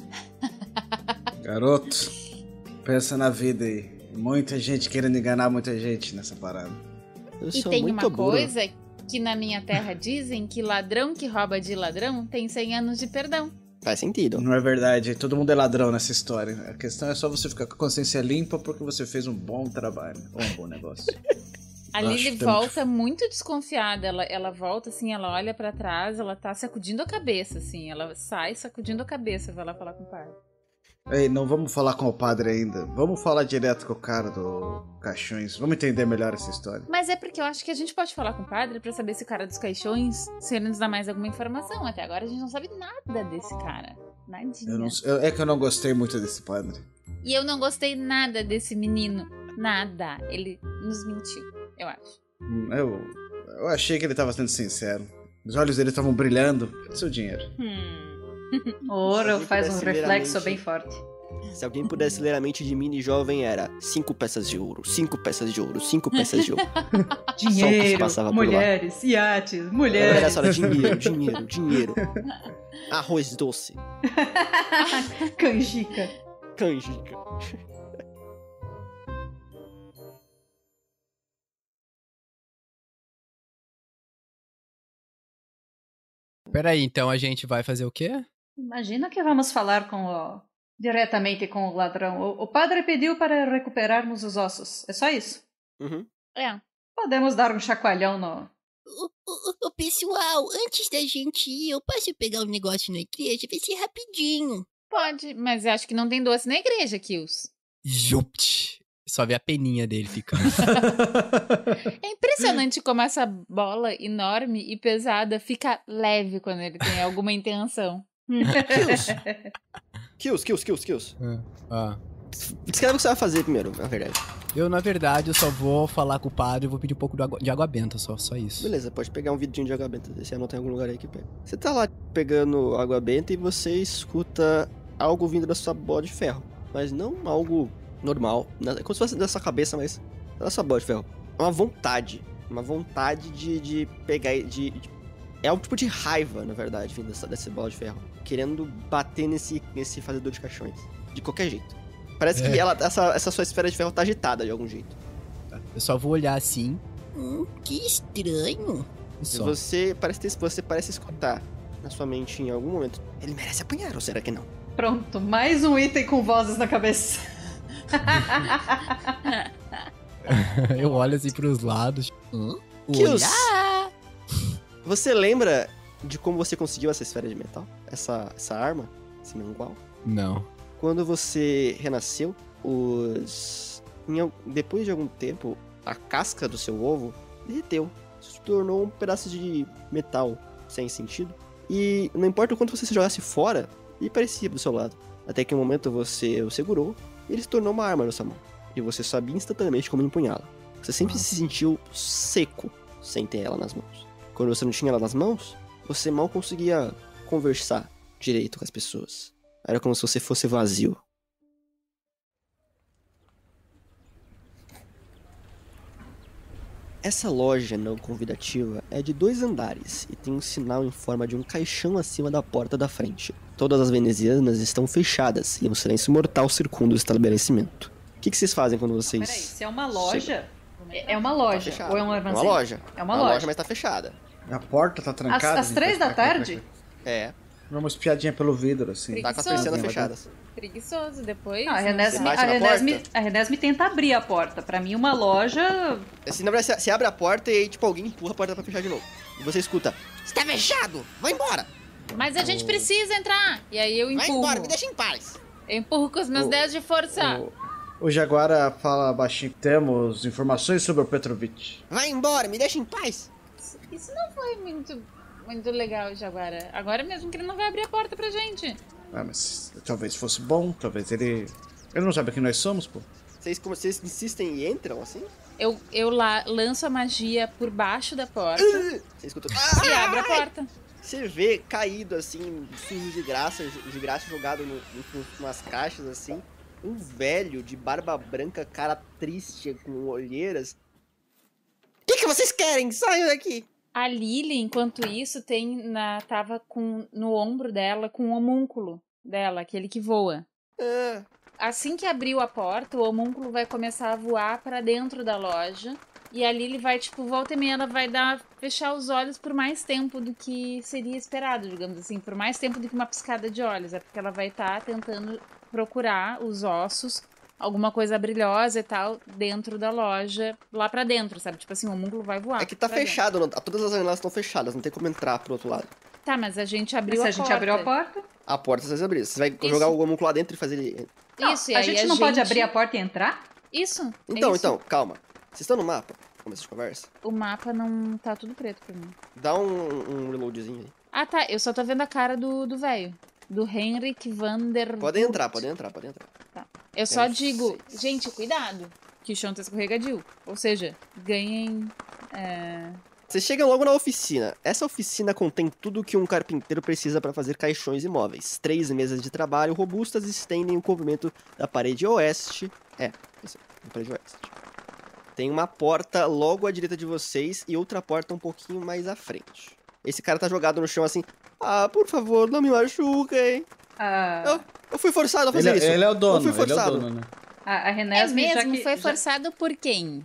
Garoto, pensa na vida aí. Muita gente querendo enganar muita gente nessa parada. Eu E sou tem muito uma burro. coisa que na minha terra dizem que ladrão que rouba de ladrão tem cem anos de perdão. Faz sentido. Não é verdade, todo mundo é ladrão nessa história. A questão é só você ficar com a consciência limpa porque você fez um bom trabalho, ou um bom negócio. A Eu Lily acho que temos volta muito desconfiada, ela, ela volta assim, ela olha pra trás, ela tá sacudindo a cabeça, assim, ela sai sacudindo a cabeça, vai lá falar com o pai. Ei, não vamos falar com o padre ainda. Vamos falar direto com o cara do Caixões. Vamos entender melhor essa história. Mas é porque eu acho que a gente pode falar com o padre pra saber se o cara dos caixões, se ele nos dá mais alguma informação. Até agora a gente não sabe nada desse cara. Nadinha. Eu não, eu- é que eu não gostei muito desse padre. E eu não gostei nada desse menino. Nada. Ele nos mentiu, eu acho. Hum, Eu, eu achei que ele tava sendo sincero. Os olhos dele estavam brilhando. Cadê seu dinheiro? Hum. O ouro alguém faz um pudesse ler a reflexo mente- bem forte. Se alguém pudesse ler a mente de mini jovem, era cinco peças de ouro, cinco peças de ouro, cinco peças de ouro. Só o que se Dinheiro, passava por lá. mulheres, iates, Era mulheres. só dinheiro, dinheiro, dinheiro. Arroz doce, Canjica. canjica. Peraí, então a gente vai fazer o quê? Imagina que vamos falar com o... diretamente com o ladrão. O, o padre pediu para recuperarmos os ossos. É só isso? Uhum. É. Podemos dar um chacoalhão no... Ô, ô, ô, pessoal, antes da gente ir, eu posso pegar um negócio na igreja? Vai ser rapidinho. Pode, mas eu acho que não tem doce na igreja, Kills. Jupt! Só vê a peninha dele ficando. É impressionante como essa bola enorme e pesada fica leve quando ele tem alguma intenção. Kills, kills, kills, kills. Ah. Descreve o que você vai fazer primeiro, na verdade. Eu, na verdade, eu só vou falar com o padre e vou pedir um pouco de água, de água benta, só, só isso. Beleza, pode pegar um vidrinho de água benta. Você anota em algum lugar aí que pega. Você tá lá pegando água benta e você escuta algo vindo da sua bola de ferro. Mas não algo normal. É como se fosse da sua cabeça, mas da sua bola de ferro. É uma vontade. Uma vontade de, de pegar... De, de, é um tipo de raiva, na verdade, vindo dessa, dessa bola de ferro. Querendo bater nesse, nesse fazedor de caixões. De qualquer jeito. Parece é. que ela, essa, essa sua esfera de ferro tá agitada de algum jeito. Eu só vou olhar assim. Hum, que estranho. Só. Você parece ter, você parece escutar na sua mente em algum momento. Ele merece apanhar, ou será que não? Pronto, mais um item com vozes na cabeça. Eu olho assim pros lados. Hum? Olhar! Você lembra de como você conseguiu essa esfera de metal? Essa, essa arma? Esse mangual? Não. Quando você renasceu, os... depois de algum tempo, a casca do seu ovo derreteu. Se tornou um pedaço de metal sem sentido. E não importa o quanto você se jogasse fora, ele parecia do seu lado. Até que um momento você o segurou e ele se tornou uma arma na sua mão. E você sabia instantaneamente como empunhá-la. Você sempre Nossa. se sentiu seco sem ter ela nas mãos. Quando você não tinha ela nas mãos, você mal conseguia conversar direito com as pessoas. Era como se você fosse vazio. Essa loja não convidativa é de dois andares e tem um sinal em forma de um caixão acima da porta da frente. Todas as venezianas estão fechadas e um silêncio mortal circunda o estabelecimento. O que, que vocês fazem quando vocês... Peraí, se é uma loja... É uma loja, tá ou é um armazém? É uma loja. É uma, uma loja. loja, mas tá fechada. A porta tá trancada? Às, às três da tarde? É. Uma espiadinha pelo vidro, assim. Tá com as persianas fechadas. Preguiçoso, depois... Não, a Renesme, a Renesme, a Renesme tenta abrir a porta. Pra mim, uma loja... Assim, na verdade, você abre a porta e aí, tipo, alguém empurra a porta pra fechar de novo. E você escuta, está fechado, vai embora. Mas a gente precisa entrar. E aí eu empurro. Vai embora, me deixa em paz. Eu empurro com os meus dedos de força. O, o Jaguara fala baixinho, temos informações sobre o Petrovich. Vai embora, me deixa em paz. Isso não foi muito, muito legal, Jaguara. Agora mesmo que ele não vai abrir a porta pra gente. Ah, mas talvez fosse bom, talvez ele... Ele não sabe quem nós somos, pô. Vocês, como, vocês insistem e entram, assim? Eu, eu lá, lanço a magia por baixo da porta. Você escuta... E abre a porta. Você vê caído, assim, sujo de graça, de graça jogado no, no, nas caixas, assim. Um velho de barba branca, cara triste, com olheiras. O que, que vocês querem? Saiam daqui! A Lily, enquanto isso, tem na, tava com, no ombro dela com o homúnculo dela, aquele que voa. Ah. Assim que abriu a porta, o homúnculo vai começar a voar pra dentro da loja. E a Lily vai, tipo, volta e meia, ela vai dar, fechar os olhos por mais tempo do que seria esperado, digamos assim. Por mais tempo do que uma piscada de olhos. É porque ela vai estar tá tentando procurar os ossos, alguma coisa brilhosa e tal, dentro da loja, lá pra dentro, sabe? Tipo assim, o homúnculo vai voar. É que tá fechado, não, todas as janelas estão fechadas, não tem como entrar pro outro lado. Tá, mas a gente abriu mas a, a porta. gente abriu a porta? A porta vocês abriram. Você vai Isso. jogar o homúnculo lá dentro e fazer ele... Não, isso, e a aí gente a não gente... pode abrir a porta e entrar? Isso. Então, é isso. então, calma. Vocês estão no mapa? Começa de conversa. O mapa não tá tudo preto pra mim. Dá um, um reloadzinho aí. Ah, tá. Eu só tô vendo a cara do velho. Do, do Henrik van der... Pode entrar, pode entrar, pode entrar. Tá. Eu só é digo, seis. gente, cuidado, que o chão tá escorregadio. Ou seja, ganhem... É... Vocês chegam logo na oficina. Essa oficina contém tudo que um carpinteiro precisa para fazer caixões e móveis. Três mesas de trabalho robustas estendem o comprimento da parede oeste. É, isso, da parede oeste. Tem uma porta logo à direita de vocês e outra porta um pouquinho mais à frente. Esse cara tá jogado no chão assim. Ah, por favor, não me machuquem. Ah. Eu, eu fui forçado a fazer ele, isso. Ele é o dono, eu fui forçado. ele é o dono, né? A, a É Renesme mesmo? já que, Foi já... forçado por quem?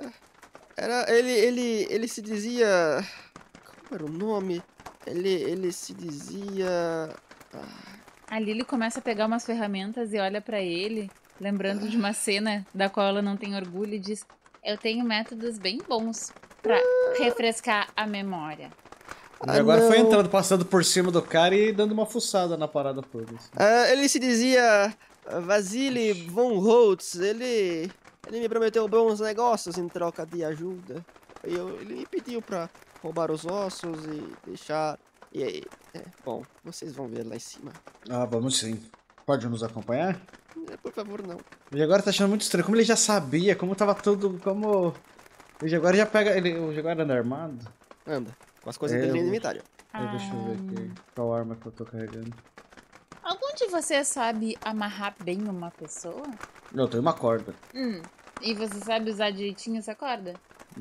Era, ele, ele, ele se dizia... Como era o nome? Ele, ele se dizia... Ah. A Lily começa a pegar umas ferramentas e olha pra ele, lembrando de uma cena da qual ela não tem orgulho e diz: eu tenho métodos bem bons pra refrescar a memória. E agora ah, foi entrando, passando por cima do cara e dando uma fuçada na parada toda. Assim. Ah, ele se dizia Vasily von Holtz. Ele, ele me prometeu bons negócios em troca de ajuda. Eu, ele me pediu pra roubar os ossos e deixar... E aí, é, bom, vocês vão ver lá em cima. Ah, vamos sim. Pode nos acompanhar? É, por favor, não. O Jaguar tá achando muito estranho. Como ele já sabia, como tava tudo... Como... O Jaguar já pega... Ele... O Jaguar anda armado? Anda. Com as coisas é, dele no eu... inventário. Ah. Deixa eu ver aqui qual arma que eu tô carregando. Algum de você sabe amarrar bem uma pessoa? Eu tenho uma corda. Hum. E você sabe usar direitinho essa corda?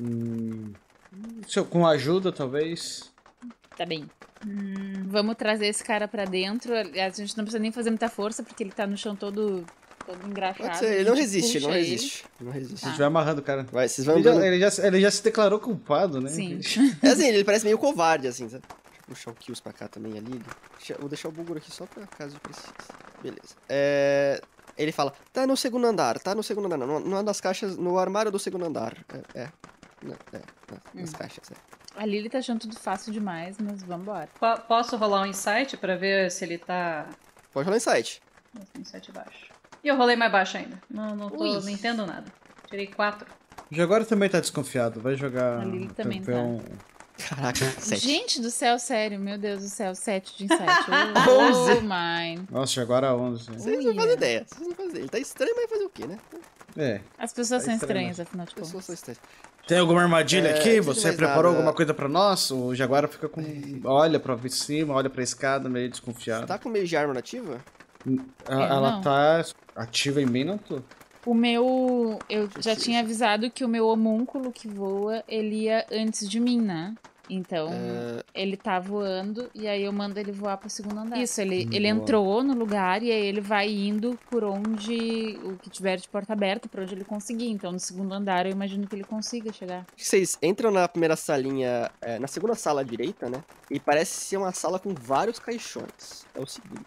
Hum. Se eu, com ajuda, talvez. Tá bem. Hum, vamos trazer esse cara pra dentro. A gente não precisa nem fazer muita força, porque ele tá no chão todo, todo engraxado. Pode ser, ele não resiste, não resiste. Não resiste. A gente vai amarrando o cara. Vai, vocês vão ele, já, andando... ele, já, ele já se declarou culpado, né? Sim. É assim, ele parece meio covarde, assim, sabe? Deixa eu puxar o Kills pra cá também, ali. Deixa, vou deixar o Bulgur aqui só pra caso precise. Beleza. É... Ele fala, tá no segundo andar, tá no segundo andar. Não, numa das caixas, no armário do segundo andar. É, é. Não, é, nas hum. caixas, é. A Lily tá achando tudo fácil demais, mas vambora. P- posso rolar um insight pra ver se ele tá... Pode rolar insight. Insight baixo. E eu rolei mais baixo ainda. Não, não, tô, Ui. não entendo nada. Tirei quatro. O Jaguar também tá desconfiado. Vai jogar... A Lily também campeão... tá. Caraca, sete. Gente do céu, sério. Meu Deus do céu, sete de insight. onze. Oh, mine. Nossa, Jaguar a onze. Vocês não fazem ideia. Vocês não fazem ideia. Ele tá estranho, mas fazer o quê, né? É. As pessoas Tá são estranho. estranhas, afinal de As pessoas contas. são estranhas. Tem alguma armadilha É, aqui? não Você mais preparou nada. alguma coisa pra nós? O Jaguar fica com... Olha pra cima, olha pra escada, meio desconfiado. Tá com meio de arma nativa? Ela, Eu ela não. tá ativa em mim, não tô. O meu... Eu já tinha avisado que o meu homúnculo que voa, ele ia antes de mim, né? Então, É. ele tá voando e aí eu mando ele voar pro segundo andar. Isso, ele, Hum, ele boa. entrou no lugar e aí ele vai indo por onde o que tiver de porta aberta, por onde ele conseguir. Então, no segundo andar, eu imagino que ele consiga chegar. Vocês entram na primeira salinha, é, na segunda sala à direita, né? E parece ser uma sala com vários caixões. É o seguinte.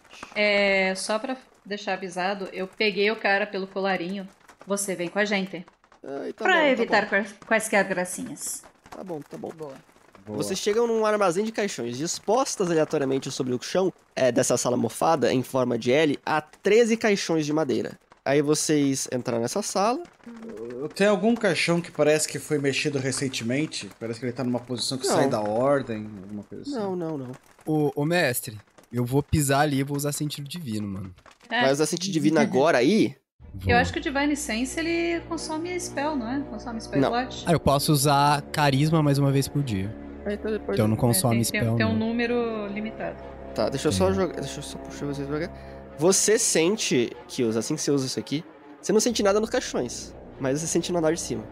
É, só pra deixar avisado, eu peguei o cara pelo colarinho. Você vem com a gente. Ah, tá pra bom, tá evitar bom. quais- quaisquer gracinhas. Tá bom, tá bom. Boa. Boa. Vocês chegam num armazém de caixões dispostas aleatoriamente sobre o chão é, dessa sala mofada, em forma de L, há treze caixões de madeira. Aí vocês entram nessa sala. Tem algum caixão que parece que foi mexido recentemente? Parece que ele tá numa posição que Não. sai da ordem, alguma coisa assim. Não, não, não. Ô, ô mestre, eu vou pisar ali e vou usar sentido divino, mano. É, Vai usar sentido divino agora aí? eu acho que o Divine Sense, ele consome spell, não é? Consome spell Não. slot. Ah, eu posso usar carisma mais uma vez por dia. Aí, então depois... Então não consome É, tem, spell, tem, tem um não. número limitado. Tá, deixa eu só jogar. Deixa eu só puxar vocês pra cá. Você sente, Kills, assim que você usa isso aqui, você não sente nada nos caixões, mas você sente no andar de cima.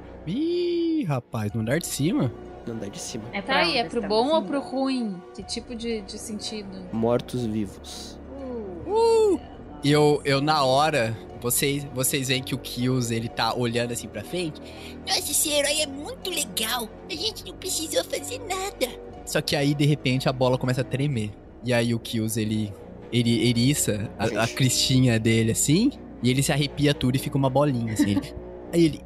Ih, rapaz, no andar de cima? No andar de cima. É Tá aí, é onde pro está bom ou assim? pro ruim? Que tipo de, de sentido? Mortos-vivos. Uh! E eu, eu, na hora, vocês, vocês veem que o Kills, ele tá olhando assim pra frente. Nossa, esse herói é muito legal. A gente não precisou fazer nada. Só que aí, de repente, a bola começa a tremer. E aí o Kills, ele, ele eriça a, a cristinha dele, assim. E ele se arrepia tudo e fica uma bolinha, assim. Ele- aí ele...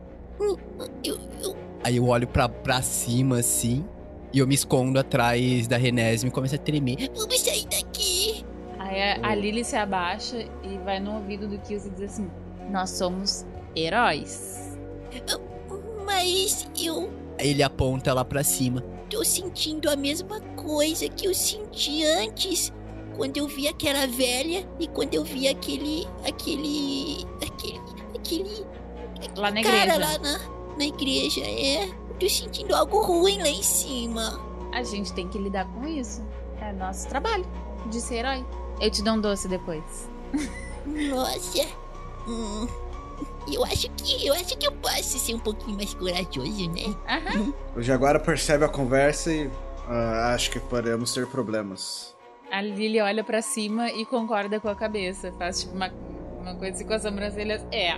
Eu, eu... Aí eu olho pra, pra cima, assim. E eu me escondo atrás da Renésima e começa a tremer. Vamos sair daqui. Aí a, a Lily se abaixa e vai no ouvido do Kills e diz assim: nós somos heróis. Mas eu Aí ele aponta lá pra cima. tô sentindo a mesma coisa que eu senti antes. Quando eu vi aquela velha e quando eu vi aquele... Aquele... Aquele... Aquele... Lá na cara igreja. lá na, na igreja, é. Eu tô sentindo algo ruim lá em cima. A gente tem que lidar com isso. É nosso trabalho de ser herói. Eu te dou um doce depois. Nossa. Hum, eu acho que eu acho que eu posso ser um pouquinho mais corajoso, né? Aham. O Jaguar percebe a conversa e ah, acho que podemos ter problemas. A Lily olha pra cima e concorda com a cabeça. Faz tipo uma, uma coisa assim com as sobrancelhas. É.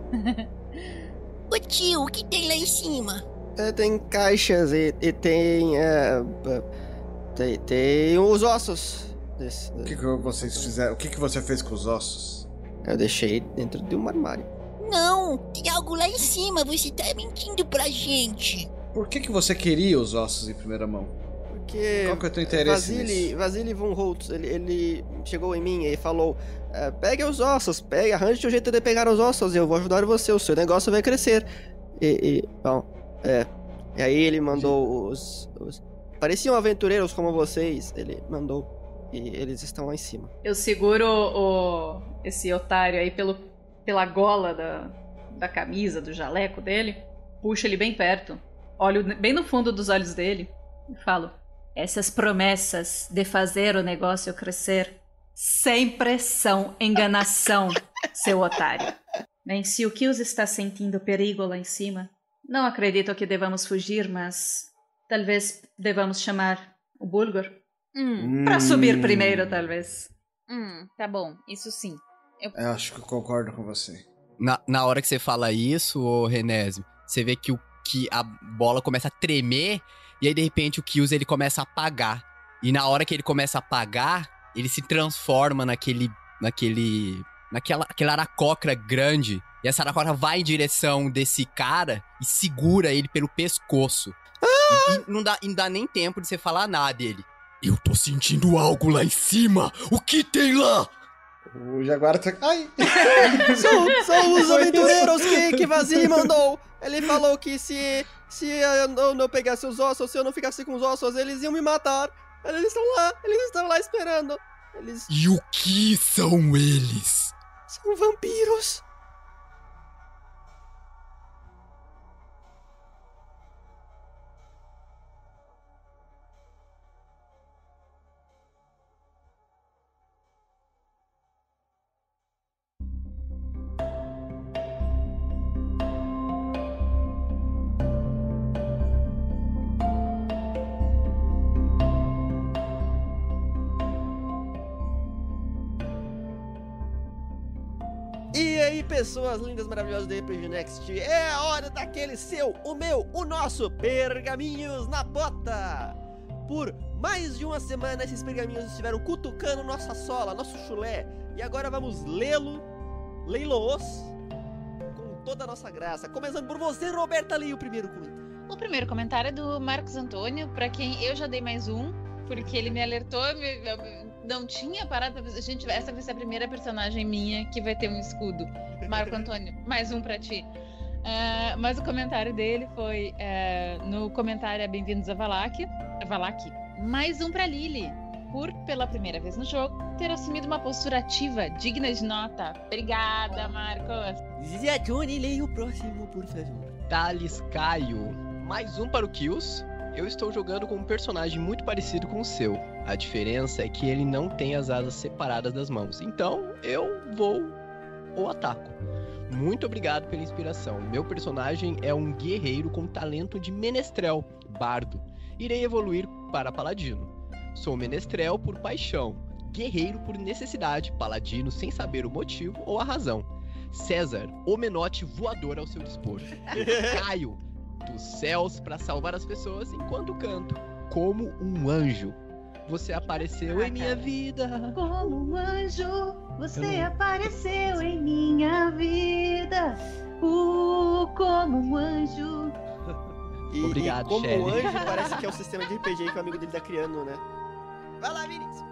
Ô tio, o que tem lá em cima? É, tem caixas e, e tem, é, é, tem. Tem os ossos. Desse, O que, que vocês fizeram? O que, que você fez com os ossos? Eu deixei dentro de um armário. Não, tem algo lá em cima, você tá mentindo pra gente. Por que, que você queria os ossos em primeira mão? Porque. Qual que é o teu interesse Vasily, nisso? Vasily von Holtz, ele, ele chegou em mim e falou: é, pegue os ossos, pegue, arranje um jeito de pegar os ossos, eu vou ajudar você, o seu negócio vai crescer. E, e bom, é. E aí ele mandou os, os. Pareciam aventureiros como vocês, ele mandou. E eles estão lá em cima. Eu seguro o, esse otário aí pelo, pela gola da, da camisa, do jaleco dele, puxo ele bem perto, olho bem no fundo dos olhos dele e falo: essas promessas de fazer o negócio crescer Sem pressão, enganação, seu otário. Bem, se o Kills está sentindo perigo lá em cima, não acredito que devamos fugir, mas talvez devamos chamar o Bulgor. Hum. Pra subir primeiro, talvez. Hum, tá bom, isso sim. Eu... Eu acho que eu concordo com você. Na, na hora que você fala isso, ô Renésio, você vê que, o, que a bola começa a tremer e aí de repente o Kills ele começa a apagar. E na hora que ele começa a apagar, ele se transforma naquele, naquele, naquela aquela aracocra grande. E essa aracocra vai em direção desse cara e segura ele pelo pescoço. Ah! E, e não, dá, e não dá nem tempo de você falar nada dele. Eu tô sentindo algo lá em cima! O que tem lá? O Jaguar tá... Ai! são, são os aventureiros que, que Vasily mandou! Ele falou que se, se eu não, não pegasse os ossos, se eu não ficasse com os ossos, eles iam me matar! Eles estão lá! Eles estão lá esperando! Eles... E o que são eles? São vampiros! E aí, pessoas lindas, maravilhosas do R P G Next, é a hora daquele seu, o meu, o nosso Pergaminhos na Bota! Por mais de uma semana, esses pergaminhos estiveram cutucando nossa sola, nosso chulé, e agora vamos lê-lo, lê-los, com toda a nossa graça. Começando por você, Roberta, leia o primeiro comentário. O primeiro comentário é do Marcos Antônio, pra quem eu já dei mais um, porque ele me alertou, me, não tinha parado pra... Gente, essa vai ser a primeira personagem minha que vai ter um escudo. Marco Antônio, mais um pra ti. Uh, mas o comentário dele foi, uh, no comentário é Bem-vindos a Valak, Valak, mais um pra Lily, por, pela primeira vez no jogo, ter assumido uma postura ativa, digna de nota. Obrigada, Marcos. Zé Johnny, leia o próximo, por favor. Thales Caio, mais um para o Kills. Eu estou jogando com um personagem muito parecido com o seu. A diferença é que ele não tem as asas separadas das mãos. Então, eu vou ou ataco. Muito obrigado pela inspiração. Meu personagem é um guerreiro com talento de menestrel, bardo. Irei evoluir para paladino. Sou menestrel por paixão, guerreiro por necessidade, paladino sem saber o motivo ou a razão. César, o menote voador ao seu dispor. Caio, dos céus para salvar as pessoas enquanto canto, como um anjo. Você apareceu ah, em minha cara. vida. Como um anjo, você hum. apareceu em minha vida. Uh, como um anjo. E, Obrigado, e como Shelly. um anjo parece que é o sistema de R P G que o amigo dele tá criando, né? Vai lá, Vinícius.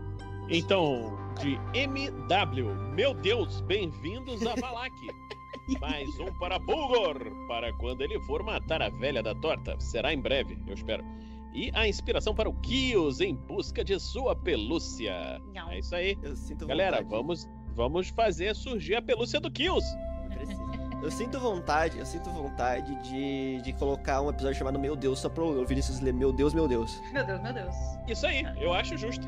Então, de M W, meu Deus, bem-vindos a Valak. Mais um para Bulgor, para quando ele for matar a velha da torta. Será em breve, eu espero. E a inspiração para o Kills em busca de sua pelúcia. Não. É isso aí. Eu sinto Galera, vontade. vamos, vamos fazer surgir a pelúcia do Kills. Eu sinto vontade, eu sinto vontade de, de colocar um episódio chamado Meu Deus, só pro Vinícius ler Meu Deus, meu Deus. Meu Deus, meu Deus. Isso aí, eu acho justo.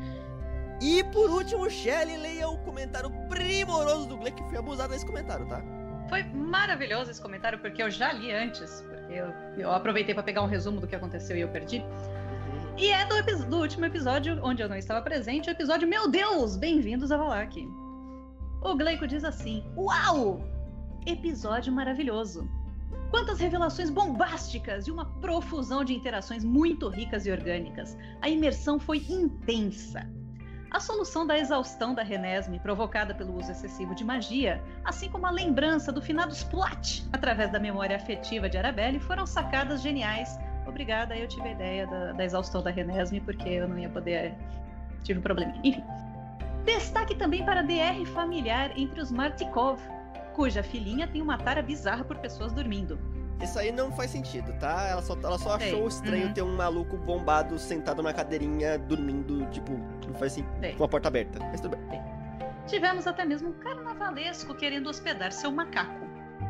E por último, Shelly, leia o comentário primoroso do Blake, que foi abusado nesse comentário, tá? Foi maravilhoso esse comentário, porque eu já li antes, porque eu, eu aproveitei pra pegar um resumo do que aconteceu e eu perdi. Uhum. E é do, do último episódio, onde eu não estava presente, o episódio Meu Deus, bem-vindos a Valak. O Gleico diz assim, uau! Episódio maravilhoso. Quantas revelações bombásticas e uma profusão de interações muito ricas e orgânicas. A imersão foi intensa. A solução da exaustão da Renesme, provocada pelo uso excessivo de magia, assim como a lembrança do finado Splat, através da memória afetiva de Arabelle, foram sacadas geniais. Obrigada, eu tive a ideia da, da exaustão da Renesme, porque eu não ia poder... Tive um probleminha. Enfim. Destaque também para a D R familiar entre os Martikov, cuja filhinha tem uma tara bizarra por pessoas dormindo. Isso aí não faz sentido, tá? Ela só, ela só achou Sei. estranho uhum. ter um maluco bombado sentado na cadeirinha, dormindo, tipo, não faz assim, Sei. com a porta aberta. Mas tudo bem. Sei. Tivemos até mesmo um carnavalesco querendo hospedar seu macaco.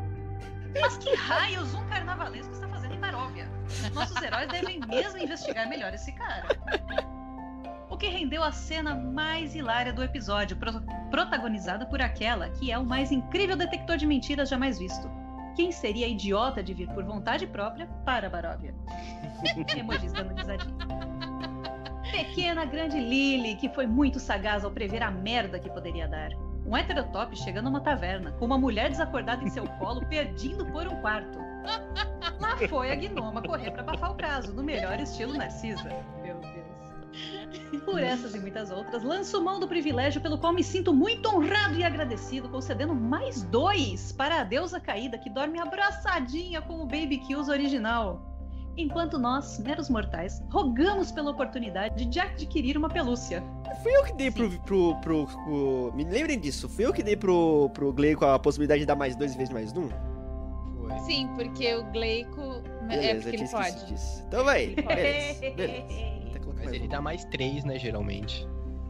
Mas que raios um carnavalesco está fazendo em Baróvia? Nossos heróis devem mesmo investigar melhor esse cara. O que rendeu a cena mais hilária do episódio, pro- protagonizada por aquela que é o mais incrível detector de mentiras jamais visto. Quem seria idiota de vir por vontade própria para Baróvia? Emojis dando risadinha. Pequena grande Lily, que foi muito sagaz ao prever a merda que poderia dar. Um heterotop chegando a uma taverna, com uma mulher desacordada em seu colo, pedindo por um quarto. Lá foi a Gnoma correr pra abafar o caso, no melhor estilo Narcisa. Meu Deus. Por essas e muitas outras, lanço mão do privilégio pelo qual me sinto muito honrado e agradecido, concedendo mais dois para a deusa caída que dorme abraçadinha com o Baby Kills original. Enquanto nós, meros mortais, rogamos pela oportunidade de adquirir uma pelúcia. Fui eu que dei pro, pro, pro, pro- Me lembrem disso, fui eu que dei pro, pro Gleico a possibilidade de dar mais dois vezes mais um? Sim, porque o Gleico. é Beleza, porque eu ele tinha esquecido pode. disso. Então vai, Ele pode. beleza, beleza. Vou até colocar Mas mais ele um. dá mais três, né, geralmente.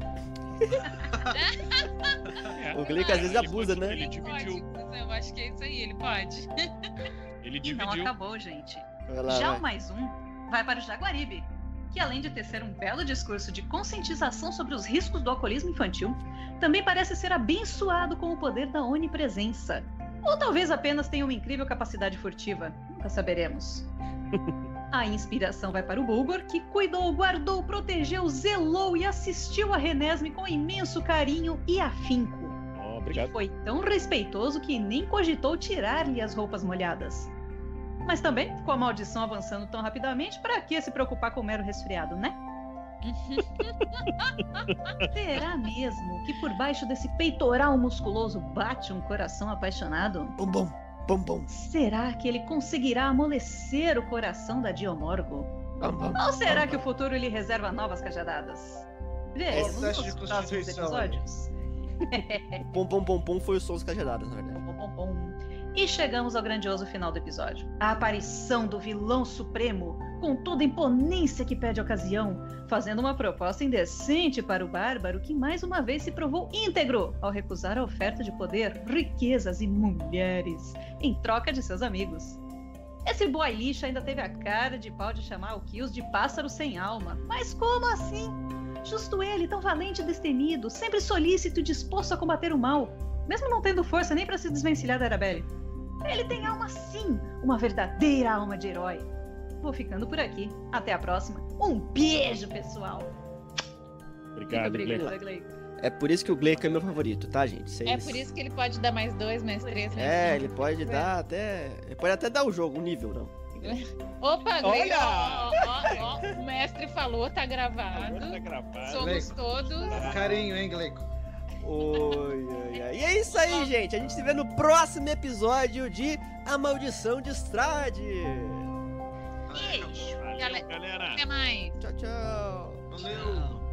O Gleico às vezes abusa, né? Ele pode. Eu acho que é isso aí, ele pode. Ele Então dividiu. acabou, gente. Vai lá, Já vai. o mais um vai para o Jaguaribe, que além de tecer um belo discurso de conscientização sobre os riscos do alcoolismo infantil, também parece ser abençoado com o poder da onipresença. Ou talvez apenas tenha uma incrível capacidade furtiva. Nunca saberemos. A inspiração vai para o Bulgor, que cuidou, guardou, protegeu, zelou e assistiu a Renesme com imenso carinho e afinco. Oh, E obrigado. foi tão respeitoso que nem cogitou tirar-lhe as roupas molhadas. Mas também, com a maldição avançando tão rapidamente, para que se preocupar com o mero resfriado, né? Será mesmo que por baixo desse peitoral musculoso bate um coração apaixonado? Bom, bom, bom, bom. Será que ele conseguirá amolecer o coração da Diomorgo? Bom, bom. Ou será que o futuro lhe reserva novas cajadadas? Veremos Teste de nos próximos constituição. episódios. Pom, pom, pom, pom foi o som das cajadas, na verdade. Pom, pom, pom. E chegamos ao grandioso final do episódio. A aparição do vilão supremo, com toda a imponência que pede a ocasião, fazendo uma proposta indecente para o bárbaro que mais uma vez se provou íntegro ao recusar a oferta de poder, riquezas e mulheres em troca de seus amigos. Esse boy lixo ainda teve a cara de pau de chamar o Kills de pássaro sem alma. Mas como assim? Justo ele, tão valente e destemido, sempre solícito e disposto a combater o mal, mesmo não tendo força nem para se desvencilhar da Arabelle. Ele tem alma sim, uma verdadeira alma de herói. Vou ficando por aqui. Até a próxima. Um beijo, pessoal. Obrigado, Muito Gleico. obrigada, Gleico. É por isso que o Gleico é meu favorito, tá, gente? Vocês... É por isso que ele pode dar mais dois, mais três, mais É, cinco. ele pode dar até. Ele pode até dar o jogo, um nível, não. Opa, Gleico, Olha! ó, ó, ó, o mestre falou, tá gravado. Tá gravado. Somos Gleico. todos. Carinho, hein, Gleico? Oi, ai, ai. E é isso aí, gente. A gente se vê no próximo episódio de A Maldição de Strade. Beijo. Valeu, Gale- galera. Até mais. Tchau, tchau. Valeu.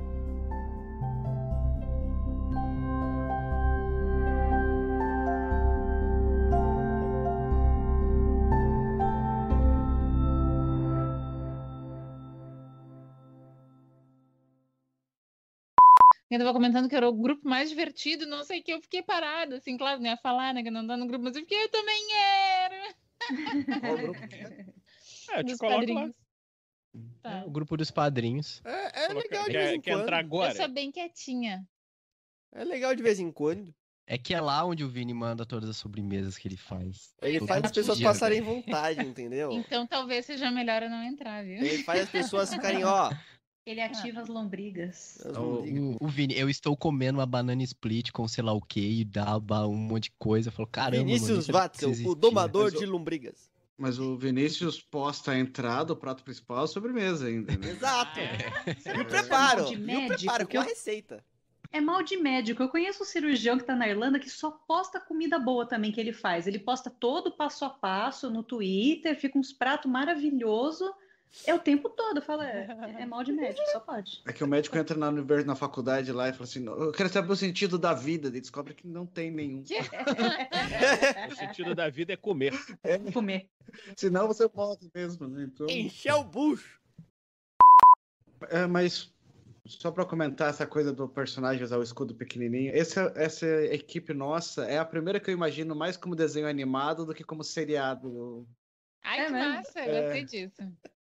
Eu tava comentando que era o grupo mais divertido, não sei o que, eu fiquei parada, assim, claro, não ia falar, né, que não tá no grupo, mas eu fiquei, eu também era. Qual o grupo? É, eu te Dos coloco lá. padrinhos. Tá. O grupo dos padrinhos. É, é Coloca- legal de quer, vez em quer quando. entrar Eu agora? sou bem quietinha. É legal de vez em quando. É que é lá onde o Vini manda todas as sobremesas que ele faz. Ele Todos faz as os pessoas dias, passarem velho. vontade, entendeu? Então talvez seja melhor eu não entrar, viu? Ele faz as pessoas ficarem, ó. Ele ativa as lombrigas. as O, lombrigas. o- o Vini, eu estou comendo uma banana split com sei lá o que e dá ba- um monte de coisa. Eu falo, caramba, mano, Vinícius isso era pra Watzel, existir, o domador Mas o- de lombrigas. Mas o Vinícius posta a entrada, o prato principal, a sobremesa ainda. Né? Exato. Será E o que preparo. isso é mal de E o médico? preparo Que com a eu- receita. É mal de médico. Eu conheço um cirurgião que tá na Irlanda que só posta comida boa também que ele faz. Ele posta todo passo a passo no Twitter, fica uns pratos maravilhosos. É o tempo todo. Eu falo, é, é mal de médico, só pode. É que o médico entra na, univers- na faculdade lá e fala assim: eu quero saber o sentido da vida. Ele descobre que não tem nenhum. O sentido da vida é comer. Comer. Senão você morre mesmo, né? Então... Encher o bucho. É, mas só pra comentar essa coisa do personagem usar o escudo pequenininho, essa, essa equipe nossa é a primeira que eu imagino mais como desenho animado do que como seriado. Ai, É que mesmo? massa, É. gostei disso.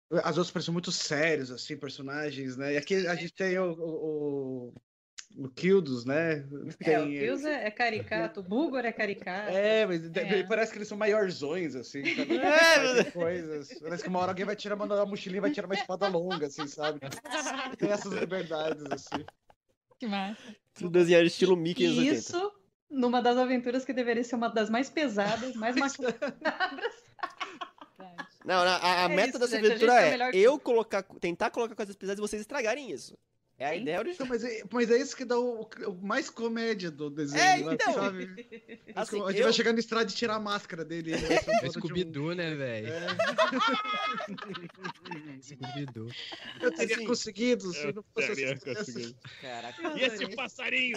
As outras parecem muito sérios, assim, personagens, né? E aqui a gente tem o, o, o, o Kildos, né? Tem... É, o Kildos é, é caricato, o Bulgor é caricato. É, mas É. parece que eles são maiorzões, assim, sabe? É, Fazem coisas. Parece que uma hora alguém vai tirar uma mochilinha e vai tirar uma espada longa, assim, sabe? Tem essas liberdades, assim. Que massa. Tudo desenhado estilo Mickey anos E oitenta. isso numa das aventuras que deveria ser uma das mais pesadas, mais macabras. Não, não, a, a É meta isso, dessa gente, a gente aventura tá é melhor que- eu colocar, tentar colocar coisas pesadas e vocês estragarem isso. É a ideia Então, original. mas, é, mas é isso que dá o, o mais comédia do desenho, É, né, então. sabe? Assim, a gente eu- vai chegar no estrada e tirar a máscara dele. Ele vai ser um É todo de um- Scooby-Doo, né, velho? É. Scooby-Doo. Eu teria Assim, conseguido se eu não fosse teria essa- essa- conseguido. Caraca. E esse passarinho?